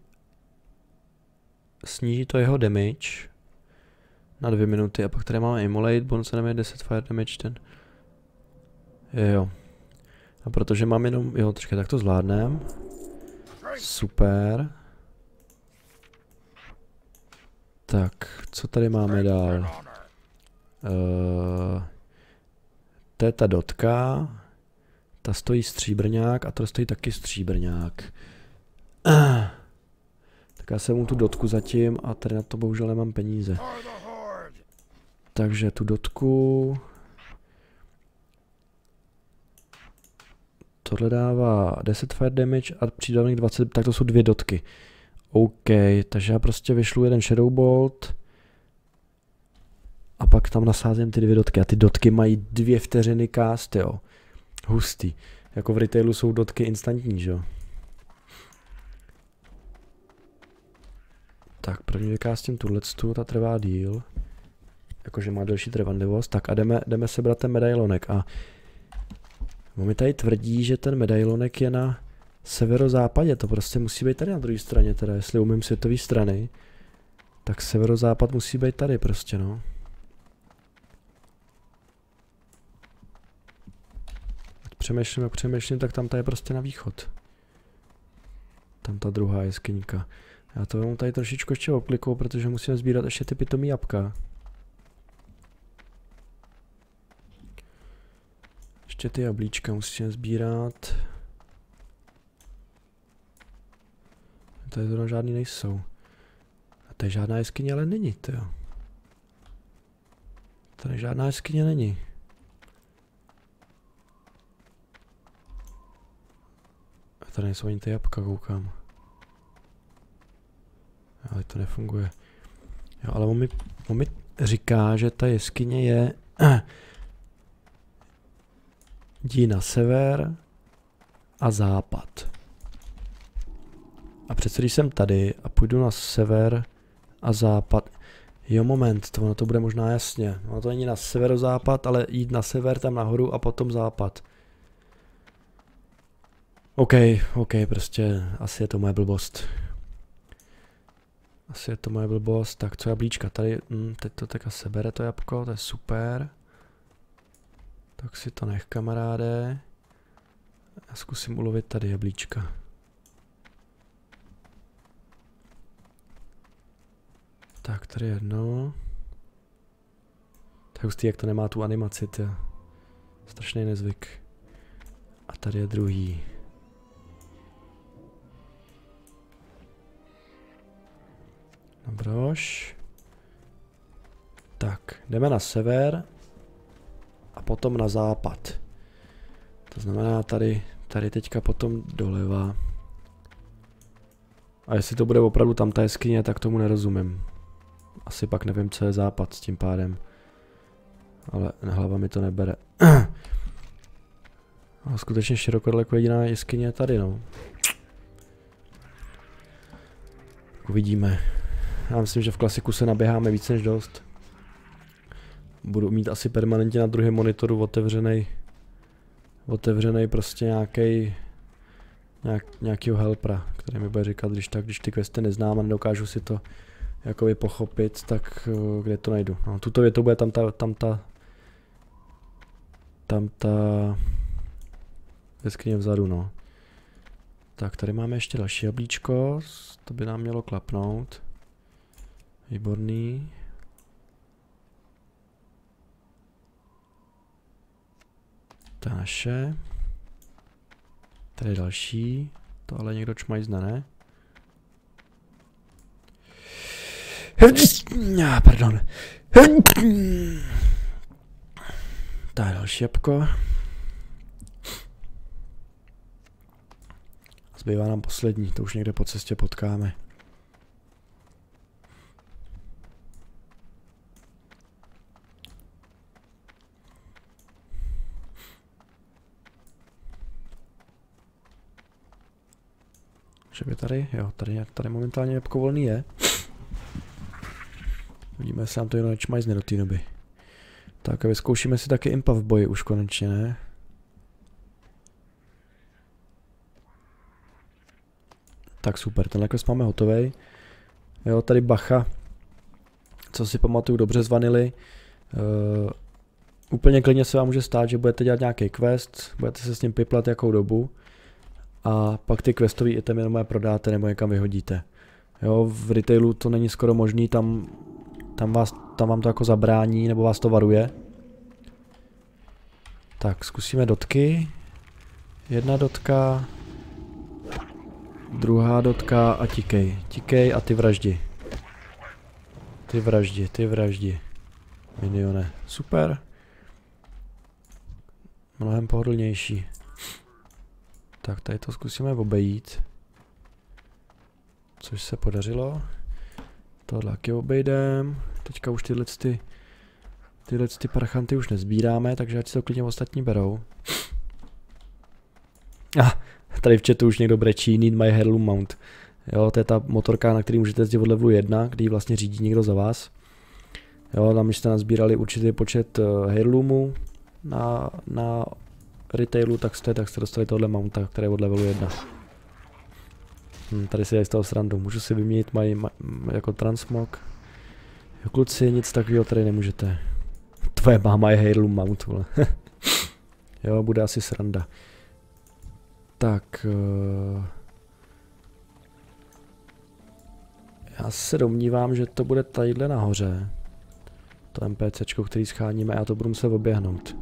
sníží to jeho damage na dvě minuty a pak tady máme Immolate, bonus enemy deset fire damage ten. Jo. A protože mám jenom, jo, trošku tak to zvládnem. Super. Tak, co tady máme dál? Uh, to je ta dotka. Ta stojí stříbrňák a to stojí taky stříbrňák. Uh. Tak já jsem mu tu dotku zatím a tady na to bohužel nemám peníze. Takže tu dotku... Tohle dává deset fire damage a přídavných dvacet, tak to jsou dvě dotky. OK, takže já prostě vyšlu jeden Shadow Bolt a pak tam nasázím ty dvě dotky a ty dotky mají dvě vteřiny cast, jo. Hustý. Jako v retailu jsou dotky instantní, že jo. Tak první vykástím tuhletu, ta trvá díl. Jakože má delší trvanlivost. Tak a jdeme, jdeme sebrat ten medailonek a mi tady tvrdí, že ten medailonek je na severozápadě, to prostě musí být tady na druhé straně, teda jestli umím světové strany, tak severozápad musí být tady prostě, no. Ať přemýšlím, jak přemýšlím, tak tam ta je prostě na východ. Tam ta druhá jeskyňka. Já to vemu tady trošičku ještě oklikou, protože musíme sbírat ještě ty pitomý jabka. Ještě ty jablíčka musíme sbírat. Tady zrovna žádný nejsou. A tady žádná jeskyně ale není, tyjo. Tady žádná jeskyně není. A tady nejsou ani ty jabka, koukám. Ale to nefunguje. Jo, ale on mi, on mi říká, že ta jeskyně je... Jdi na sever a západ. A přece když jsem tady a půjdu na sever a západ. Jo, moment, to ono to bude možná jasně. Ono to není na severozápad, ale jít na sever tam nahoru a potom západ. OK, OK, prostě asi je to moje blbost. Asi je to moje blbost. Tak co jablíčka? Tady, hm, teď to teďka sebere to jabko, to je super. Tak si to nech, kamaráde. Já zkusím ulovit tady jablíčka. Tak, tady jedno. Tak hustý, jak to nemá tu animaci, to strašný nezvyk. A tady je druhý. Dobroš. Tak, jdeme na sever a potom na západ. To znamená tady, tady teďka potom doleva. A jestli to bude opravdu tam ta jeskyně, tak tomu nerozumím. Asi pak nevím, co je západ s tím pádem. Ale hlava mi to nebere. Ale skutečně široko daleko jediná jeskyně je tady, no. Uvidíme. Já myslím, že v klasiku se naběháme víc než dost. Budu mít asi permanentně na druhém monitoru otevřený, otevřený prostě nějaký nějak, nějakýho helpera, který mi bude říkat, když tak, když ty questy neznám a nedokážu si to jakoby pochopit, tak kde to najdu. No, tuto větu bude tam ta, tam ta, tam ta jeskyně vzadu, no. Tak, tady máme ještě další jablíčko, to by nám mělo klapnout. Výborný. To je naše. Tady je další. To ale někdo čmajzne, ne? Ah, pardon. To je další jabko. Zbývá nám poslední, to už někde po cestě potkáme. Že by tady, jo, tady, tady momentálně jabko volný je. Vidíme, jestli nám to jenom nečmajzne do té doby. Tak a vyzkoušíme si taky impa v boji už konečně, ne? Tak super, tenhle quest máme hotovej. Jo, tady bacha. Co si pamatuju dobře z vanily. Uh, úplně klidně se vám může stát, že budete dělat nějaký quest, budete se s ním piplat jakou dobu. A pak ty questový itemy jenom je prodáte nebo někam vyhodíte. Jo, v retailu to není skoro možný, tam, tam, vás, tam vám to jako zabrání nebo vás to varuje. Tak, zkusíme dotky. Jedna dotka. Druhá dotka a tikej. Tikej a ty vraždi. Ty vraždi, ty vraždi. Minione. Super. Mnohem pohodlnější. Tak tady to zkusíme obejít. Což se podařilo. Tohle taky obejdem. Teďka už tyhle ty, tyhle ty parchanty už nezbíráme, takže ať si to klidně ostatní berou. Ah, tady v chatu už někdo brečí, need my heirloom mount. Jo, to je ta motorka, na který můžete jezdit od levelu jedna, kdy vlastně řídí někdo za vás. Jo, tam jste nazbírali určitý počet uh, heirloomů na, na retailu, tak jste, tak jste dostali tohle mounta, který je od levelu jedna. Hm, tady si dají z toho srandu. Můžu si vyměnit maj, maj, jako transmog. Jo, kluci, nic takového tady nemůžete. Tvoje máma je heirloom mount, vole. Jo, bude asi sranda. Tak. Uh, já se domnívám, že to bude tadyhle nahoře. To NPCčko, který scháníme, já to budu muset oběhnout.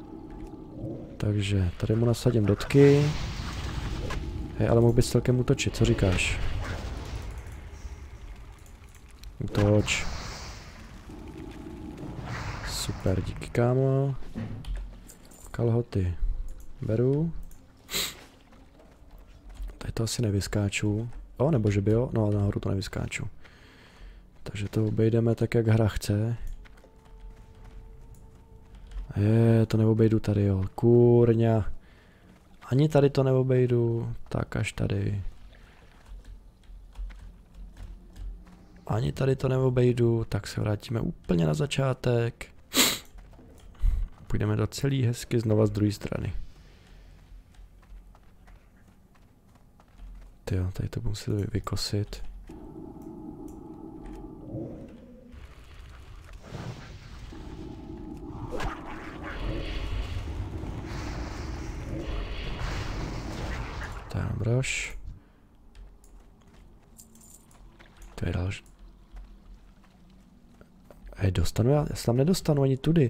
Takže tady mu nasadím dotky. Hej, ale mohl bys celkem útočit, co říkáš? Útoč. Super, díky kámo. Kalhoty beru. Tady to asi nevyskáču. O, nebo že by jo? No, nahoru to nevyskáču. Takže to obejdeme tak, jak hra chce. Je, to neobejdu tady, jo. Kurňa. Ani tady to neobejdu. Tak až tady. Ani tady to neobejdu. Tak se vrátíme úplně na začátek. Půjdeme do celý hezky znova z druhé strany. Tyjo, tady to musím vykosit. Tak, brož. To je další. Hej, dostanu já, já se tam nedostanu ani tudy.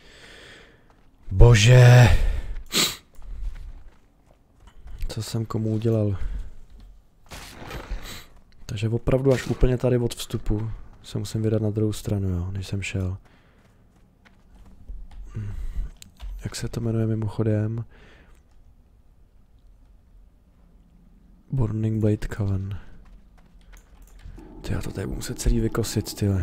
Bože. Co jsem komu udělal? Takže opravdu až úplně tady od vstupu se musím vydat na druhou stranu, jo, než jsem šel. Hm. Jak se to jmenuje mimochodem? Burning Blade Coven. Ty, já to tady budu muset celý vykosit, style.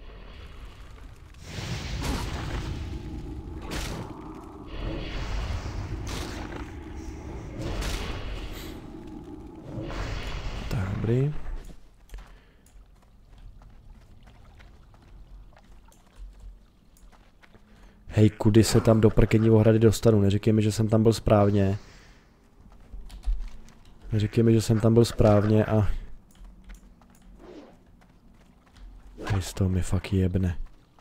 Tak, dobrý. Hej, kudy se tam do prkení ohrady dostanu? Neříkej mi, že jsem tam byl správně. Neříkej mi, že jsem tam byl správně a... Hej, z toho mi fakt jebne.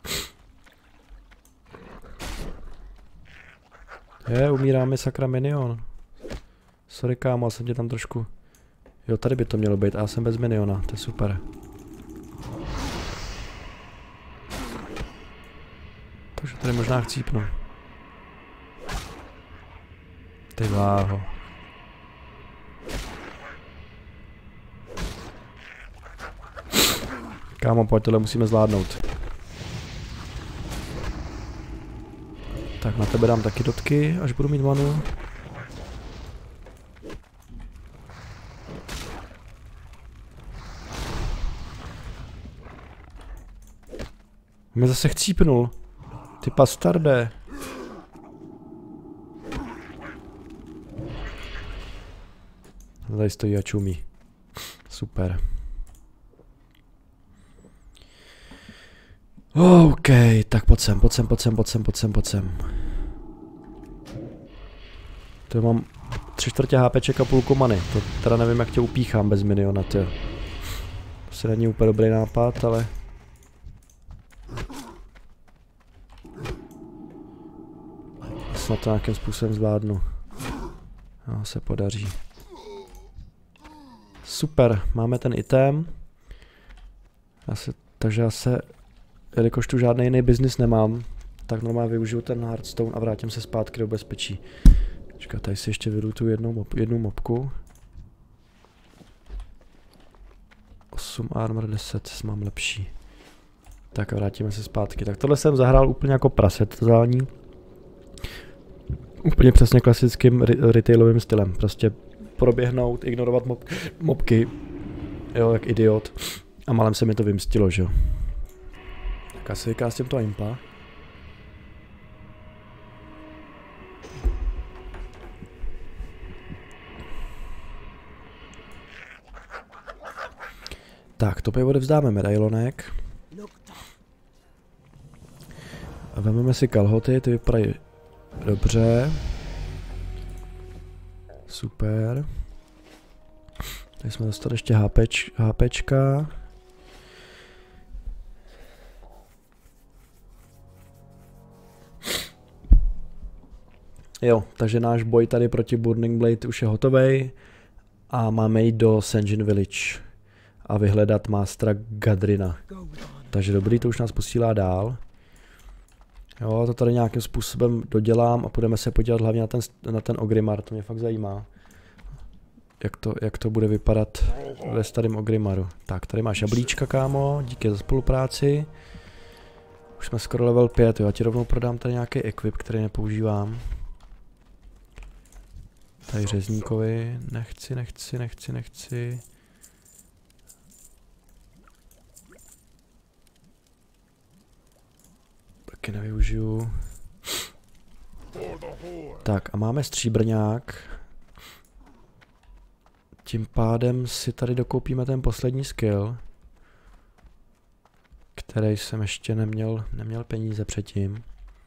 Je, umírá mi sakra minion. Sorry kámo, jsem tě tam trošku... Jo, tady by to mělo být, a já jsem bez miniona, to je super. Takže tady možná chcípnu. Ty váho. Kámo, pojď, tohle musíme zvládnout. Tak na tebe dám taky dotky, až budu mít manu. Mě zase chcípnul. Ty bastarde. Tady stojí a čumí. Super. OK, tak pojď sem, pojď sem, pojď sem, pojď sem, pojď sem, pojď sem. To mám tři čtvrtě HPček a půlku many. To teda nevím, jak tě upíchám bez miniona, tě. To se není úplně dobrý nápad, ale... Snad to nějakým způsobem zvládnu. No, se podaří. Super, máme ten item. Já se, takže já se, jelikož tu žádný jiný biznis nemám, tak normálně využiju ten Hearthstone a vrátím se zpátky do bezpečí. Počkej, tady si ještě vyrutuju jednu, mop, jednu mopku. osm armor, deset, mám lepší. Tak a vrátíme se zpátky. Tak tohle jsem zahrál úplně jako praset totální. Úplně přesně klasickým retailovým stylem. Prostě proběhnout, ignorovat mob, mobky, jo, jak idiot. A malem se mi to vymstilo, že jo. Tak asi vykástím to impa. Tak, to odevzdáme medailonek. A vezmeme si kalhoty, ty vypadají dobře. Super. Tady jsme dostali ještě HPč, HPčka. Jo, takže náš boj tady proti Burning Blade už je hotovej. A máme jít do Senjin Village a vyhledat mástra Gadrina. Takže dobrý, to už nás posílá dál. Jo, to tady nějakým způsobem dodělám a půjdeme se podívat hlavně na ten, na ten Ogrimmar, to mě fakt zajímá. Jak to, jak to bude vypadat ve starém Ogrimmaru. Tak, tady máš jablíčka, kámo, díky za spolupráci. Už jsme skoro level pět, jo, já ti rovnou prodám tady nějaký equip, který nepoužívám. Tady řezníkovi, nechci, nechci, nechci, nechci. Taky nevyužiju. Tak a máme stříbrňák. Tím pádem si tady dokoupíme ten poslední skill, který jsem ještě neměl, neměl peníze předtím.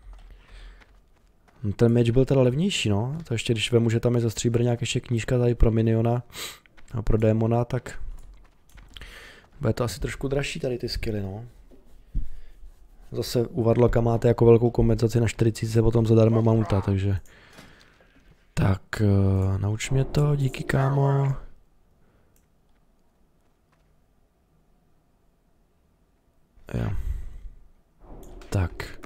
Ten meč byl teda levnější, no. To ještě když vemu, že tam je za stříbrňák ještě knížka tady pro miniona a pro démona, tak bude to asi trošku dražší tady ty skilly, no. Zase u Warlocka máte jako velkou kompenzaci na čtyřicet potom zadarmo mounta, takže... Tak, uh, nauč mě to, díky kámo. Jo. Tak.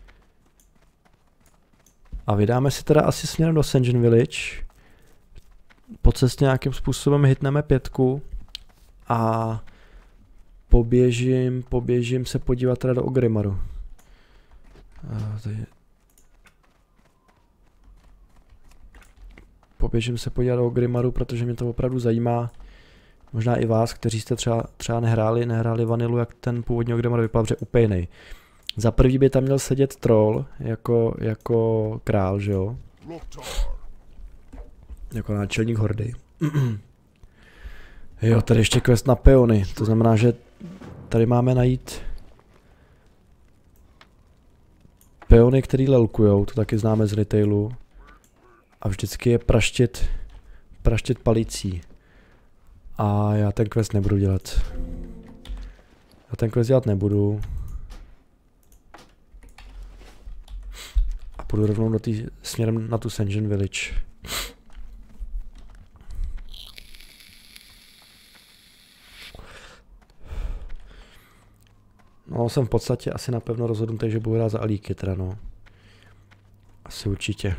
A vydáme si teda asi směrem do Sen'jin Village. Po cestě nějakým způsobem hitneme pětku. A poběžím, poběžím se podívat teda do Orgrimmaru. A tady... Poběžím se podívat do Orgrimmaru, protože mě to opravdu zajímá. Možná i vás, kteří jste třeba, třeba nehráli, nehráli vanilu, jak ten původní Orgrimmar vypadal, protože úplně jiný. Za prvý by tam měl sedět troll jako, jako král, že jo? Jako náčelník hordy. Jo, tady ještě quest na peony, to znamená, že tady máme najít peony, který lelkujou, to taky známe z retailu. A vždycky je praštit, praštit palicí. A já ten quest nebudu dělat. Já ten quest dělat nebudu. A půjdu rovnou do tý, směrem na tu Sen'jin Village. No, jsem v podstatě asi napevno rozhodnutý, že budu hrát za Alíky teda, no. Asi určitě.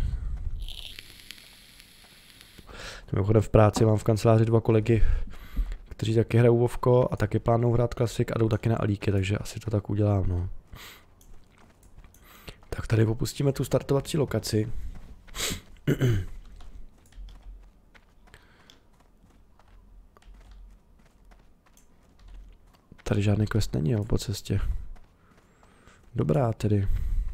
Mimochodem v práci mám v kanceláři dva kolegy, kteří taky hrajou Vovko a taky plánují hrát klasik a jdou taky na Alíky, takže asi to tak udělám, no. Tak tady opustíme tu startovací lokaci. Tady žádný quest není, jo, po cestě. Dobrá tedy.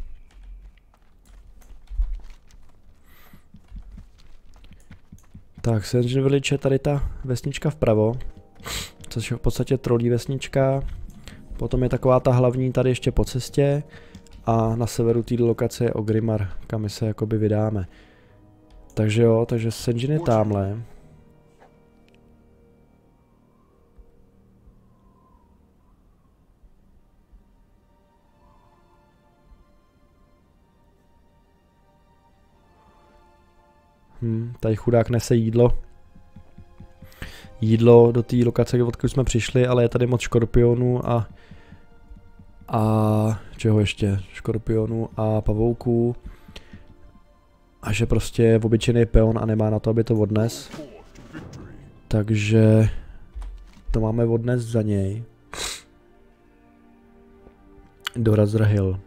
Tak, Sen'jin Village je tady ta vesnička vpravo, což je v podstatě trolí vesnička. Potom je taková ta hlavní tady ještě po cestě a na severu té lokace je Orgrimmar, kam my se jakoby vydáme. Takže jo, takže Sen'jin je támhle. Hmm, tady chudák nese jídlo. Jídlo do té lokace, odkud jsme přišli, ale je tady moc škorpionů a... A... čeho ještě? Škorpionů a pavouků. A že prostě je obyčejný peon a nemá na to, aby to odnes. Takže... To máme odnes za něj. Do Razor Hill.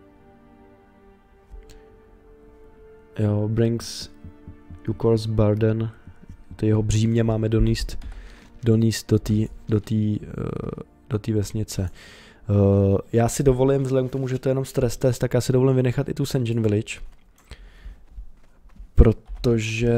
Jo, brings... Yukor's burden, to jeho břímě máme donést, donést do té do tý, uh, do tý vesnice. Uh, já si dovolím, vzhledem k tomu, že to je jenom stress test, tak já si dovolím vynechat i tu Sen'jin Village. Protože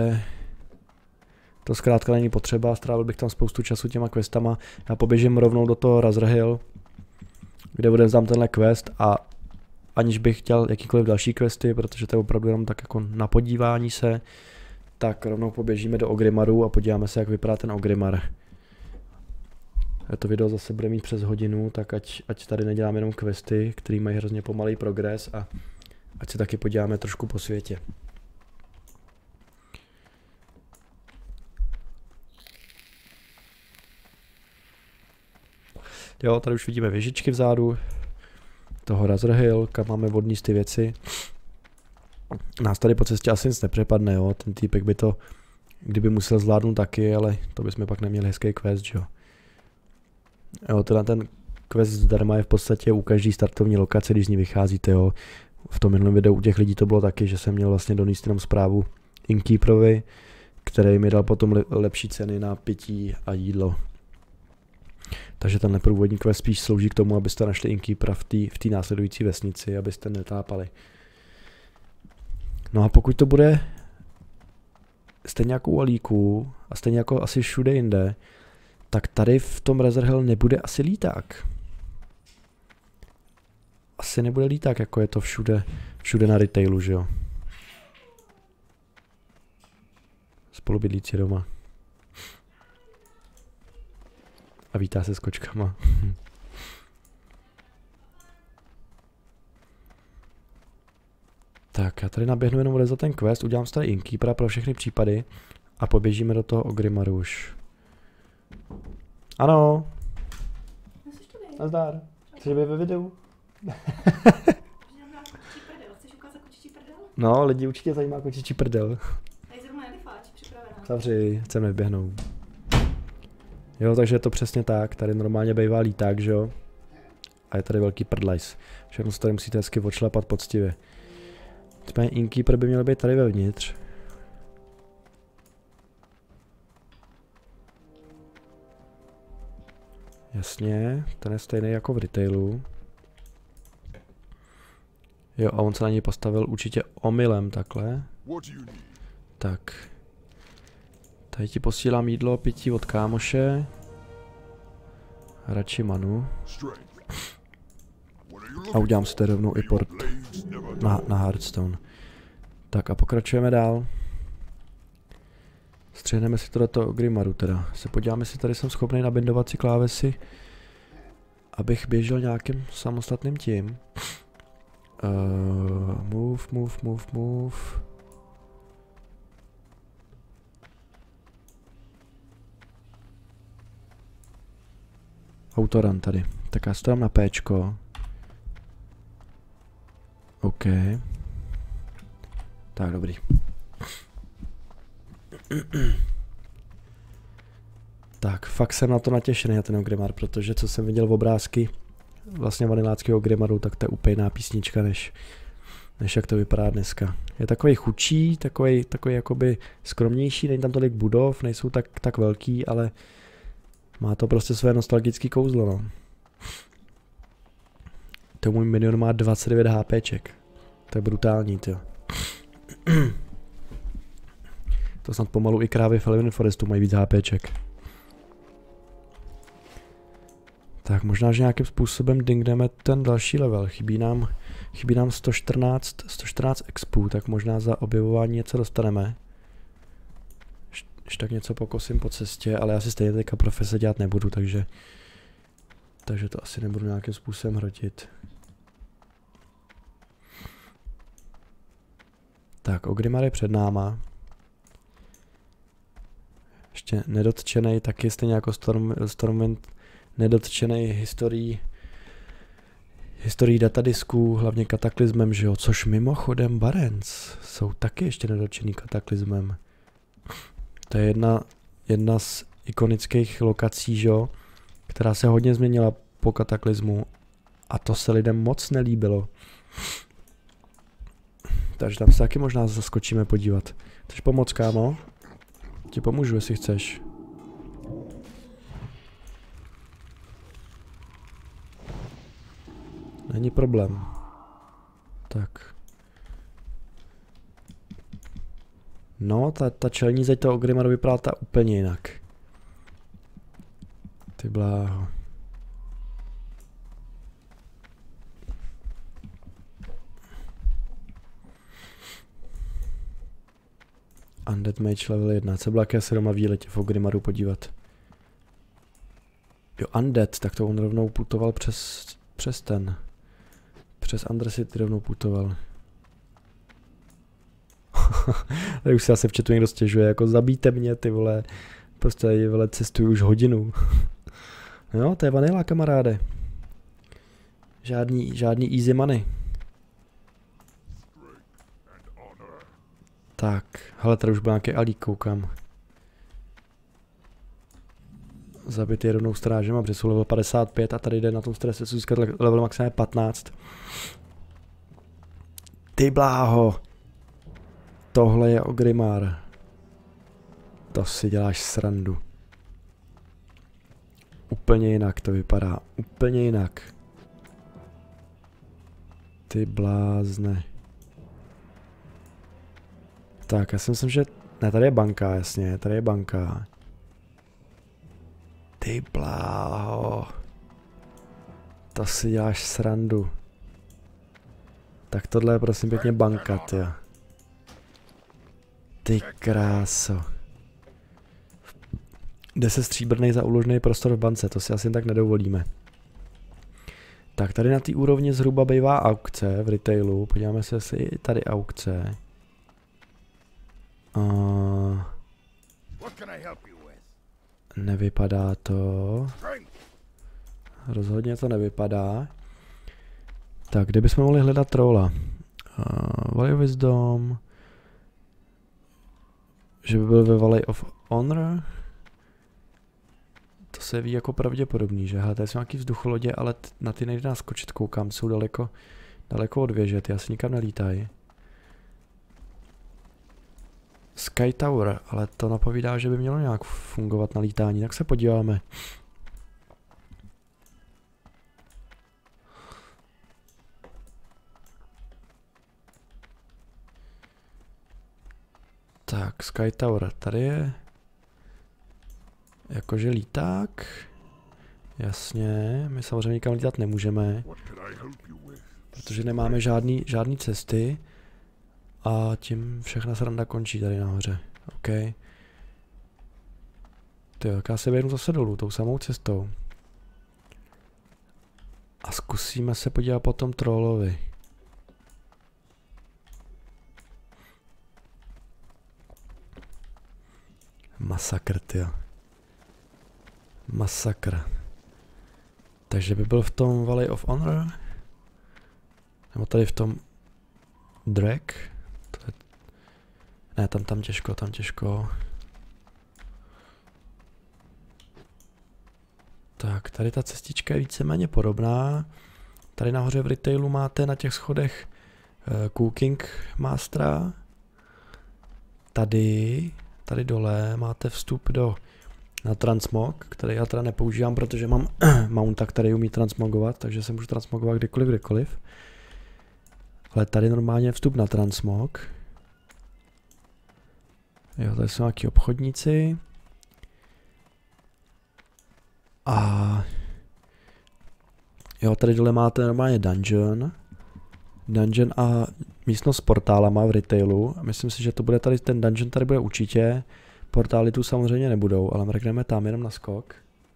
to zkrátka není potřeba, strávil bych tam spoustu času těma questama. Já poběžím rovnou do toho Razor Hill, kde odevzdám tenhle quest a aniž bych chtěl jakýkoliv další questy, protože to je opravdu jenom tak jako na podívání se, tak rovnou poběžíme do Orgrimmaru a podíváme se, jak vypadá ten Orgrimmar. To video zase bude mít přes hodinu, tak ať, ať tady nedělám jenom questy, které mají hrozně pomalý progres a ať se taky podíváme trošku po světě. Jo, tady už vidíme věžičky vzadu. Toho Razor Hill, kam máme odníst ty věci. Nás tady po cestě asi nic nepřepadne, jo, ten týpek by to, kdyby musel zvládnout taky, ale to bychom pak neměli hezký quest, jo. Jo, teda ten quest zdarma je v podstatě u každý startovní lokace, když z ní vycházíte, jo. V tom minulém videu u těch lidí to bylo taky, že jsem měl vlastně donést jenom zprávu Innkeeperovi, který mi dal potom lepší ceny na pití a jídlo. Takže ten průvodní quest spíš slouží k tomu, abyste našli Innkeepera v té v té následující vesnici, abyste netápali. No a pokud to bude stejně jako u Alíků a stejně jako asi všude jinde, tak tady v tom Razor Hill nebude asi líták. Asi nebude líták, jako je to všude, všude na retailu, že jo. Spolubydlící doma. A vítá se s kočkama. Tak, já tady naběhnu jenom za ten quest, udělám si tady Innkeepera pro všechny případy a poběžíme do toho Orgrimmaru už. Ano. Nazdar. Chceš být ve videu? No, lidi určitě zajímá kočičí prdel. Tady zrovna Elifáč, připravená. Zavři, chcem nevběhnout. Jo, takže je to přesně tak, tady normálně bývá líták, že jo? A je tady velký prdlajs. Všechno se tady musíte hezky odšlapat poctivě. Nicméně innkeeper by měl být tady vevnitř. Jasně, ten je stejný jako v retailu. Jo, a on se na něj postavil určitě omylem takhle. Tak. Tady ti posílám jídlo, pití od kámoše. Radši manu. A udělám si tady rovnou i port na, na Hearthstone. Tak a pokračujeme dál. Střihneme si to do toho Grimaru teda. Se podíváme, jestli tady jsem schopný nabindovat si klávesy, abych běžel nějakým samostatným tím. Uh, move, move, move, move. Autoran tady. Tak já si to dám na péčko. OK. Tak, dobrý. Tak, fakt jsem na to natěšený, na ten Ogrimmar, protože co jsem viděl v obrázky vlastně vaniláckého Ogrimmaru, tak to je úplně jiná písnička, než, než jak to vypadá dneska. Je takový chudší, takový, takový jakoby skromnější, není tam tolik budov, nejsou tak, tak velký, ale má to prostě své nostalgické kouzlo, no. To můj minion má dvacet devět HPček. To je brutální, tyjo. To snad pomalu i krávy v Elven Forestu mají víc HPček. Tak možná, že nějakým způsobem dingneme ten další level. Chybí nám, chybí nám sto čtrnáct, sto čtrnáct expů, tak možná za objevování něco dostaneme. Když tak něco pokosím po cestě, ale já si stejně teďka profese dělat nebudu, takže takže to asi nebudu nějakým způsobem hrotit. Tak, Ogrimmar je před náma. Ještě nedotčenej, taky stejně jako Storm, Stormwind, nedotčenej historií, historií datadisků, hlavně kataklizmem, že jo, což mimochodem Barents jsou taky ještě nedotčený kataklizmem. To je jedna, jedna z ikonických lokací, že jo, která se hodně změnila po kataklizmu a to se lidem moc nelíbilo. Takže tam se taky možná zaskočíme podívat. Chceš pomoct, kámo? Ti pomůžu, jestli chceš. Není problém. Tak. No, ta, ta čelní zeď toho Ogrimmaru vypadá ta úplně jinak. Ty bláho. Undead Mage level jedna. Co bylo, jaké se doma výletě v Ogrimmaru podívat. Jo, Undead, tak to on rovnou putoval přes, přes ten. Přes Undercity rovnou putoval. Tady už se asi v chatu někdo stěžuje, jako zabijte mě, ty vole. Prostě tady, vole, cestuju už hodinu. No, to je vanila, kamaráde. Žádný, žádný easy money. Tak, hele, tady už byl nějaký alík, koukám. Zabitý rovnou strážem a přesu level padesát pět a tady jde na tom stresu získat level maximálně patnáct. Ty bláho. Tohle je Ogrimmar. To si děláš srandu. Úplně jinak to vypadá. Úplně jinak. Ty blázne. Tak, já si myslím, že... Ne, tady je banka, jasně, tady je banka. Ty bláho. To si děláš srandu. Tak tohle je prosím pěkně banka, tyjo. Ty kráso. Jde se stříbrnej za úložný prostor v bance, to si asi tak nedovolíme. Tak tady na té úrovni zhruba bývá aukce v retailu, podíváme se, jestli je tady aukce. Uh, nevypadá to. Rozhodně to nevypadá. Tak, kde bychom mohli hledat trolla? Uh, Valley of Wisdom. Že by byl ve Valley of Honor. To se ví jako pravděpodobný, že? Hele, tady jsou nějaký vzducholodě, ale na ty nejde naskočit, koukám, jsou daleko, daleko od věže, ty asi nikam nelítají. Sky Tower, ale to napovídá, že by mělo nějak fungovat na lítání, tak se podíváme. Tak, Sky Tower, tady je jakože líták. Jasně, my samozřejmě nikam lítat nemůžeme, protože nemáme žádný, žádný cesty a tím všechna sranda končí tady nahoře. OK. Tyjo, tak já se vyjedu zase dolů tou samou cestou. A zkusíme se podívat po tom trollovi. Masakr, tyjo. Masakr. Takže by byl v tom Valley of Honor? Nebo tady v tom Drake? To je... Ne, tam tam těžko, tam těžko. Tak, tady ta cestička je víceméně podobná. Tady nahoře v retailu máte na těch schodech uh, Cooking Mastera. Tady, tady dole máte vstup do na transmog, který já teda nepoužívám, protože mám mounta, který umí transmogovat, takže se můžu transmogovat kdykoliv, kdykoliv. Ale tady normálně je vstup na transmog. Jo, tady jsou nějaký obchodníci. A jo, tady dole máte normálně dungeon. Dungeon a místnost s portálama v retailu. Myslím si, že to bude tady, ten dungeon tady bude určitě. Portály tu samozřejmě nebudou, ale mrkneme tam jenom na skok.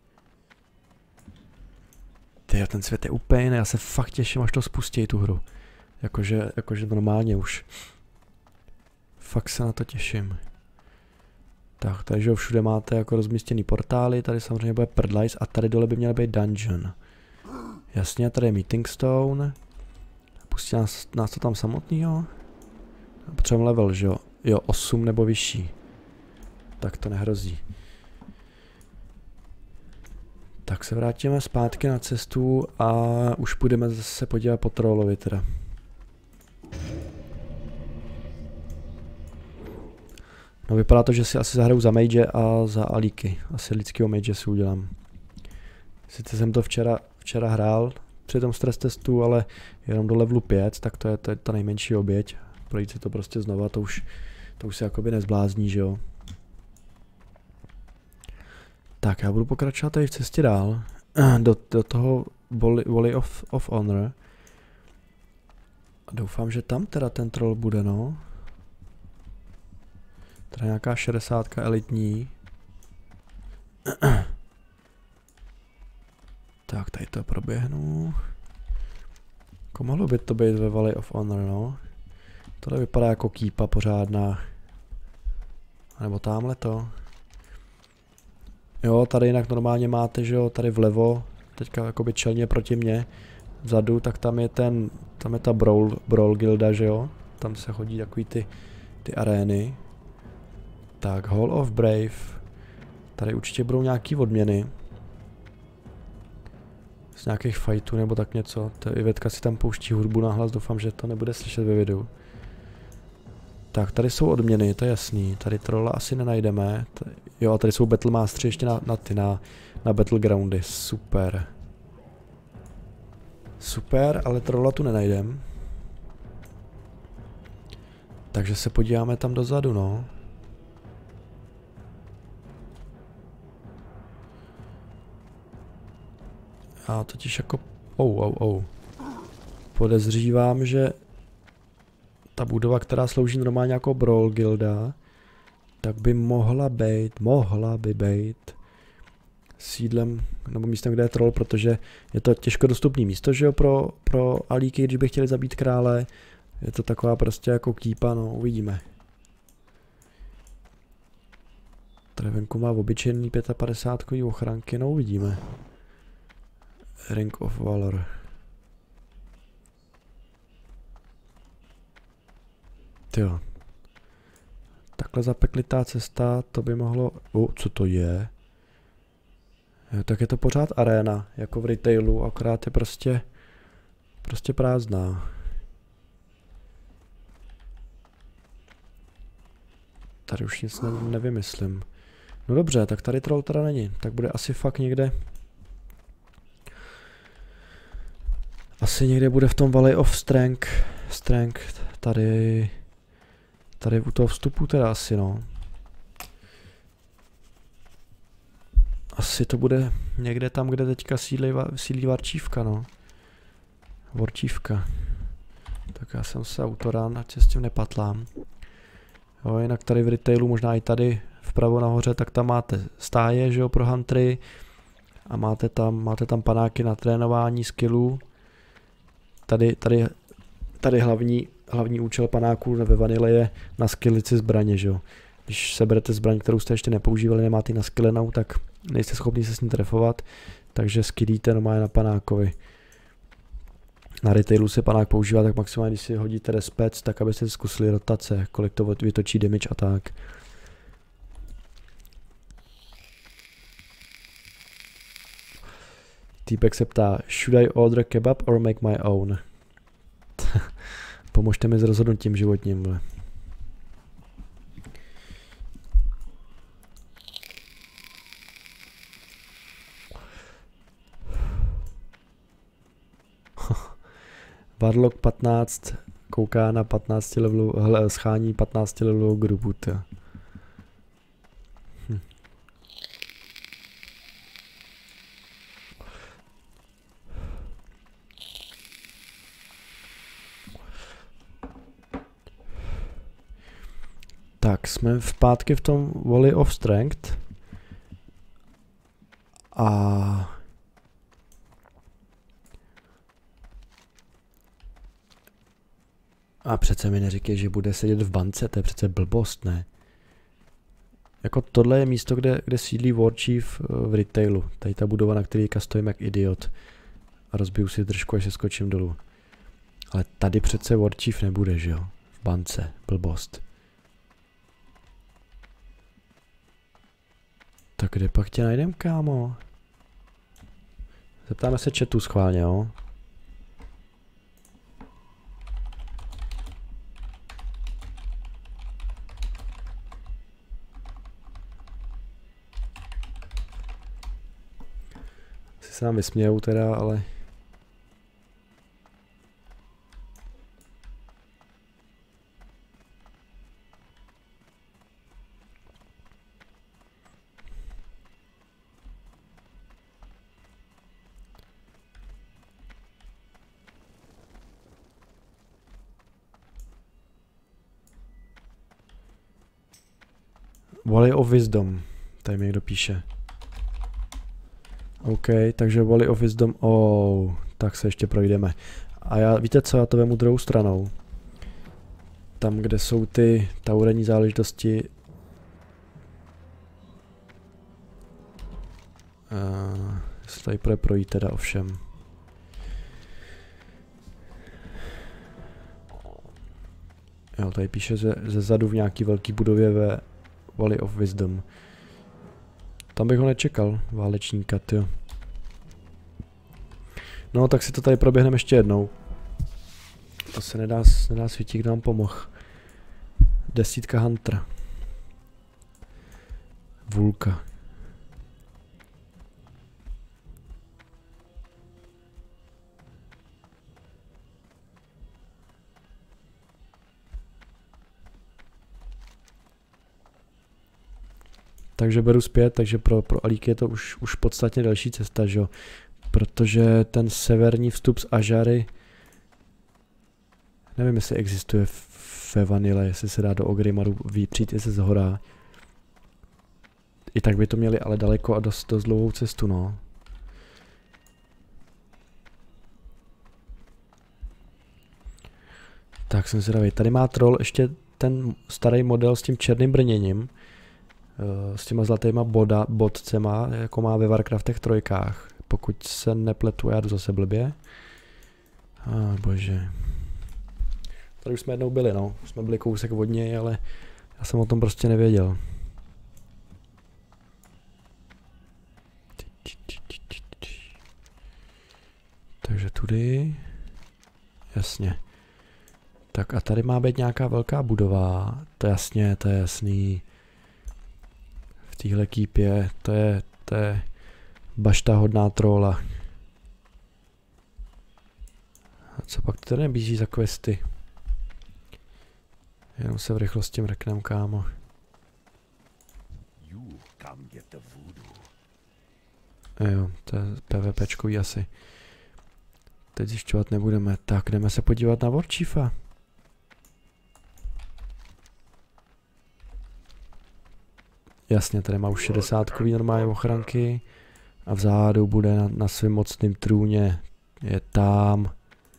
Tyjo, ten svět je úplně jiný, já se fakt těším, až to spustí tu hru. Jakože, jakože normálně už. Fakt se na to těším. Tak, takže všude máte jako rozmístěný portály, tady samozřejmě bude prdlajs a tady dole by měl být dungeon. Jasně, tady je meeting stone. Pustí nás, nás to tam samotnýho. Potřebujeme level, že jo? Jo, osm nebo vyšší. Tak to nehrozí. Tak se vrátíme zpátky na cestu a už půjdeme zase podívat po trollovi teda. No vypadá to, že si asi zahraju za mage a za alíky. Asi lidského mage si udělám. Sice jsem to včera, včera hrál při tom stres testu, ale jenom do levelu pět, tak to je, to je ta nejmenší oběť. Projít si to prostě znova, to už, to už se jakoby nezblázní, že jo. Tak já budu pokračovat tady v cestě dál, do, do toho Valley of, of Honor. A doufám, že tam teda ten troll bude, no. Tady nějaká šedesátka elitní. Tak, tady to proběhnu. Jako mohlo by to být ve Valley of Honor, no. Tohle vypadá jako kýpa pořádná. A nebo tamhle to. Jo, tady jinak normálně máte, že jo, tady vlevo, teďka jakoby čelně proti mně, vzadu, tak tam je ten, tam je ta Brawl, Brawl Guilda, že jo, tam se chodí takový ty, ty arény. Tak, Hall of Brave, tady určitě budou nějaký odměny. Z nějakých fightů nebo tak něco, to Ivetka si tam pouští hudbu nahlas, doufám, že to nebude slyšet ve videu. Tak, tady jsou odměny, to je jasný, tady trolla asi nenajdeme, tady, jo a tady jsou Battle Mastery ještě na, na ty, na, na Battlegroundy, super. Super, ale trolla tu nenajdem. Takže se podíváme tam dozadu, no. Já totiž jako, ou, ou, ou. Podezřívám, že ta budova, která slouží normálně jako Brawl Guilda, tak by mohla být, mohla by být sídlem, nebo místem, kde je troll, protože je to těžko dostupné místo, že jo, pro, pro alíky, když by chtěli zabít krále. Je to taková prostě jako kýpa, no, uvidíme. Tady venku má obyčejný padesát pět ochranky, no uvidíme. Ring of Valor. Tyjo. Takhle zapeklitá cesta, to by mohlo... Uh, co to je? Jo, tak je to pořád aréna, jako v retailu, akorát je prostě... Prostě prázdná. Tady už nic ne nevymyslím. No dobře, tak tady troll teda není. Tak bude asi fakt někde... Asi někde bude v tom Valley of Strength. Strength, tady... Tady u toho vstupu teda asi, no. Asi to bude někde tam, kde teďka sídlí, sídlí Varčívka, no. Vorčívka. Tak já jsem se autorán, ať se s tím nepatlám. Jo, jinak tady v retailu, možná i tady vpravo nahoře, tak tam máte stáje, že jo, pro huntry. A máte tam, máte tam panáky na trénování skillů. Tady, tady, tady hlavní, hlavní účel panáků ve vanile je na skillici zbraně, že jo. Když seberete zbraň, kterou jste ještě nepoužívali, nemáte ji naskillenou, tak nejste schopni se s ní trefovat. Takže skillíte normálně na panákovi. Na retailu se panák používá tak maximálně, když si hodíte respec, tak abyste zkusili rotace, kolik to vytočí damage a tak. Týpek se ptá, should I order kebab or make my own? Pomožte mi s rozhodnutím životním. Warlock patnáct kouká na patnáct levelů, hele, schání patnáct levelů grubu. Hm. Tak, jsme v pátky v tom Valley of Strength. A... A přece mi neříkej, že bude sedět v bance, to je přece blbost, ne? Jako tohle je místo, kde, kde sídlí Warchief v retailu. Tady ta budova, na který stojím jak idiot. A rozbiju si držku, až se skočím dolů. Ale tady přece Warchief nebude, že jo? V bance, blbost. Tak kde pak tě najdem, kámo? Zeptáme se chatu schválně, jo? Asi se nám vysmějou teda, ale... Valley of Wisdom, tady mi někdo píše. OK, takže Valley of Wisdom, oh, tak se ještě projdeme. A já, víte co, já to vemu druhou stranou. Tam, kde jsou ty taurenní záležitosti. Uh, jestli tady bude projít teda ovšem. Jo, tady píše ze, ze zadu v nějaký velký budově ve Valley of Wisdom. Tam bych ho nečekal, válečníka, tyjo. No, tak si to tady proběhneme ještě jednou. To se nedá, nedá svítit, kdo nám pomohl. Desítka Hunter. Vulka. Takže beru zpět, takže pro, pro Alíky je to už, už podstatně další cesta, že jo. Protože ten severní vstup z Ažary, nevím, jestli existuje ve Vanille, jestli se dá do Ogrimaru vypřít i se zhora. I tak by to měli ale daleko a dost, dost dlouhou cestu, no. Tak jsem zvědavý. Tady má troll ještě ten starý model s tím černým brněním. S těma zlatýma boda, bodcema, jako má ve Warcraftech trojkách. Pokud se nepletu, já jdu zase blbě. Ah, bože. Tady už jsme jednou byli, no. Už jsme byli kousek od něj, ale já jsem o tom prostě nevěděl. Takže tudy. Jasně. Tak a tady má být nějaká velká budova. To jasně, to je jasný. V téhle kýpě, to je, to je bašta hodná trola. A co pak to nebízí za questy? Jenom se v rychlosti mrknem, kámo. Jo, to je PvPčkový asi. Teď zjišťovat nebudeme. Tak, jdeme se podívat na Warchiefa. Jasně, tady má už šedesátkový normální ochranky. A vzadu bude na, na svém mocném trůně. Je tam.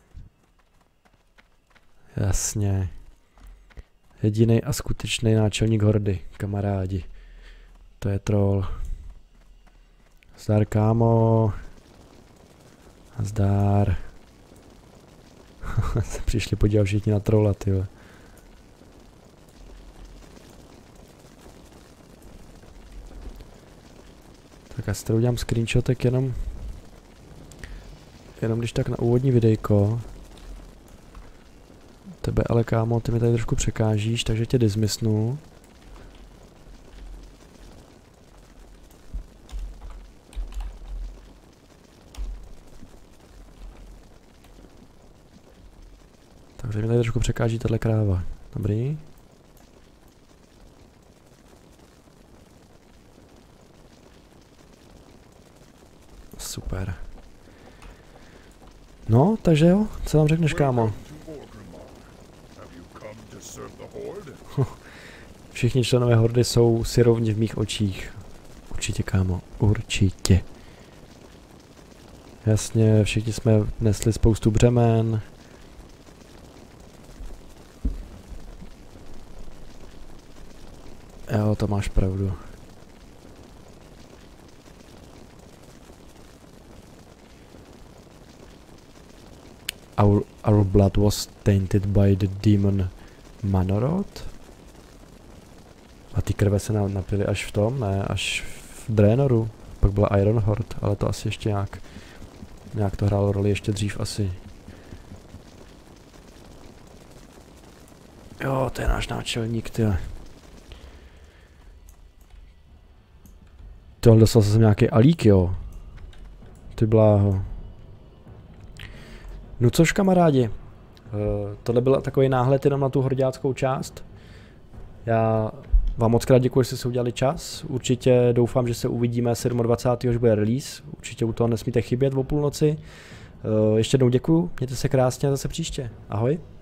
Jasně. Jediný a skutečný náčelník hordy, kamarádi. To je troll. Zdar, kámo. Zdar. Se přišli podívat všichni na trolla, tyhle. Tak já si tady udělám screenshotek jenom. Jenom když tak na úvodní videjko. Tebe ale, kámo, ty mi tady trošku překážíš, takže tě dismissnu. Takže mi tady trošku překáží tahle kráva. Dobrý. Super. No, takže jo, co nám řekneš, kámo? Všichni členové hordy jsou si rovni v mých očích. Určitě, kámo, určitě. Jasně, všichni jsme nesli spoustu břemen. Jo, to máš pravdu. Our, our blood was tainted by the demon Manorot? A ty krve se nám napily až v tom, ne, až v Draenoru. Pak byla Ironhorde, ale to asi ještě nějak, nějak to hrálo roli ještě dřív asi. Jo, to je náš náčelník, tyhle. Tohle dostal jsem nějaký alík, jo. Ty bláho. No což, kamarádi, uh, tohle byl takový náhled jenom na tu horďáckou část. Já vám moc krát děkuji, že jste si udělali čas. Určitě doufám, že se uvidíme dvacátého sedmého až bude release. Určitě u toho nesmíte chybět o půlnoci. Uh, ještě jednou děkuju, mějte se krásně a zase příště. Ahoj.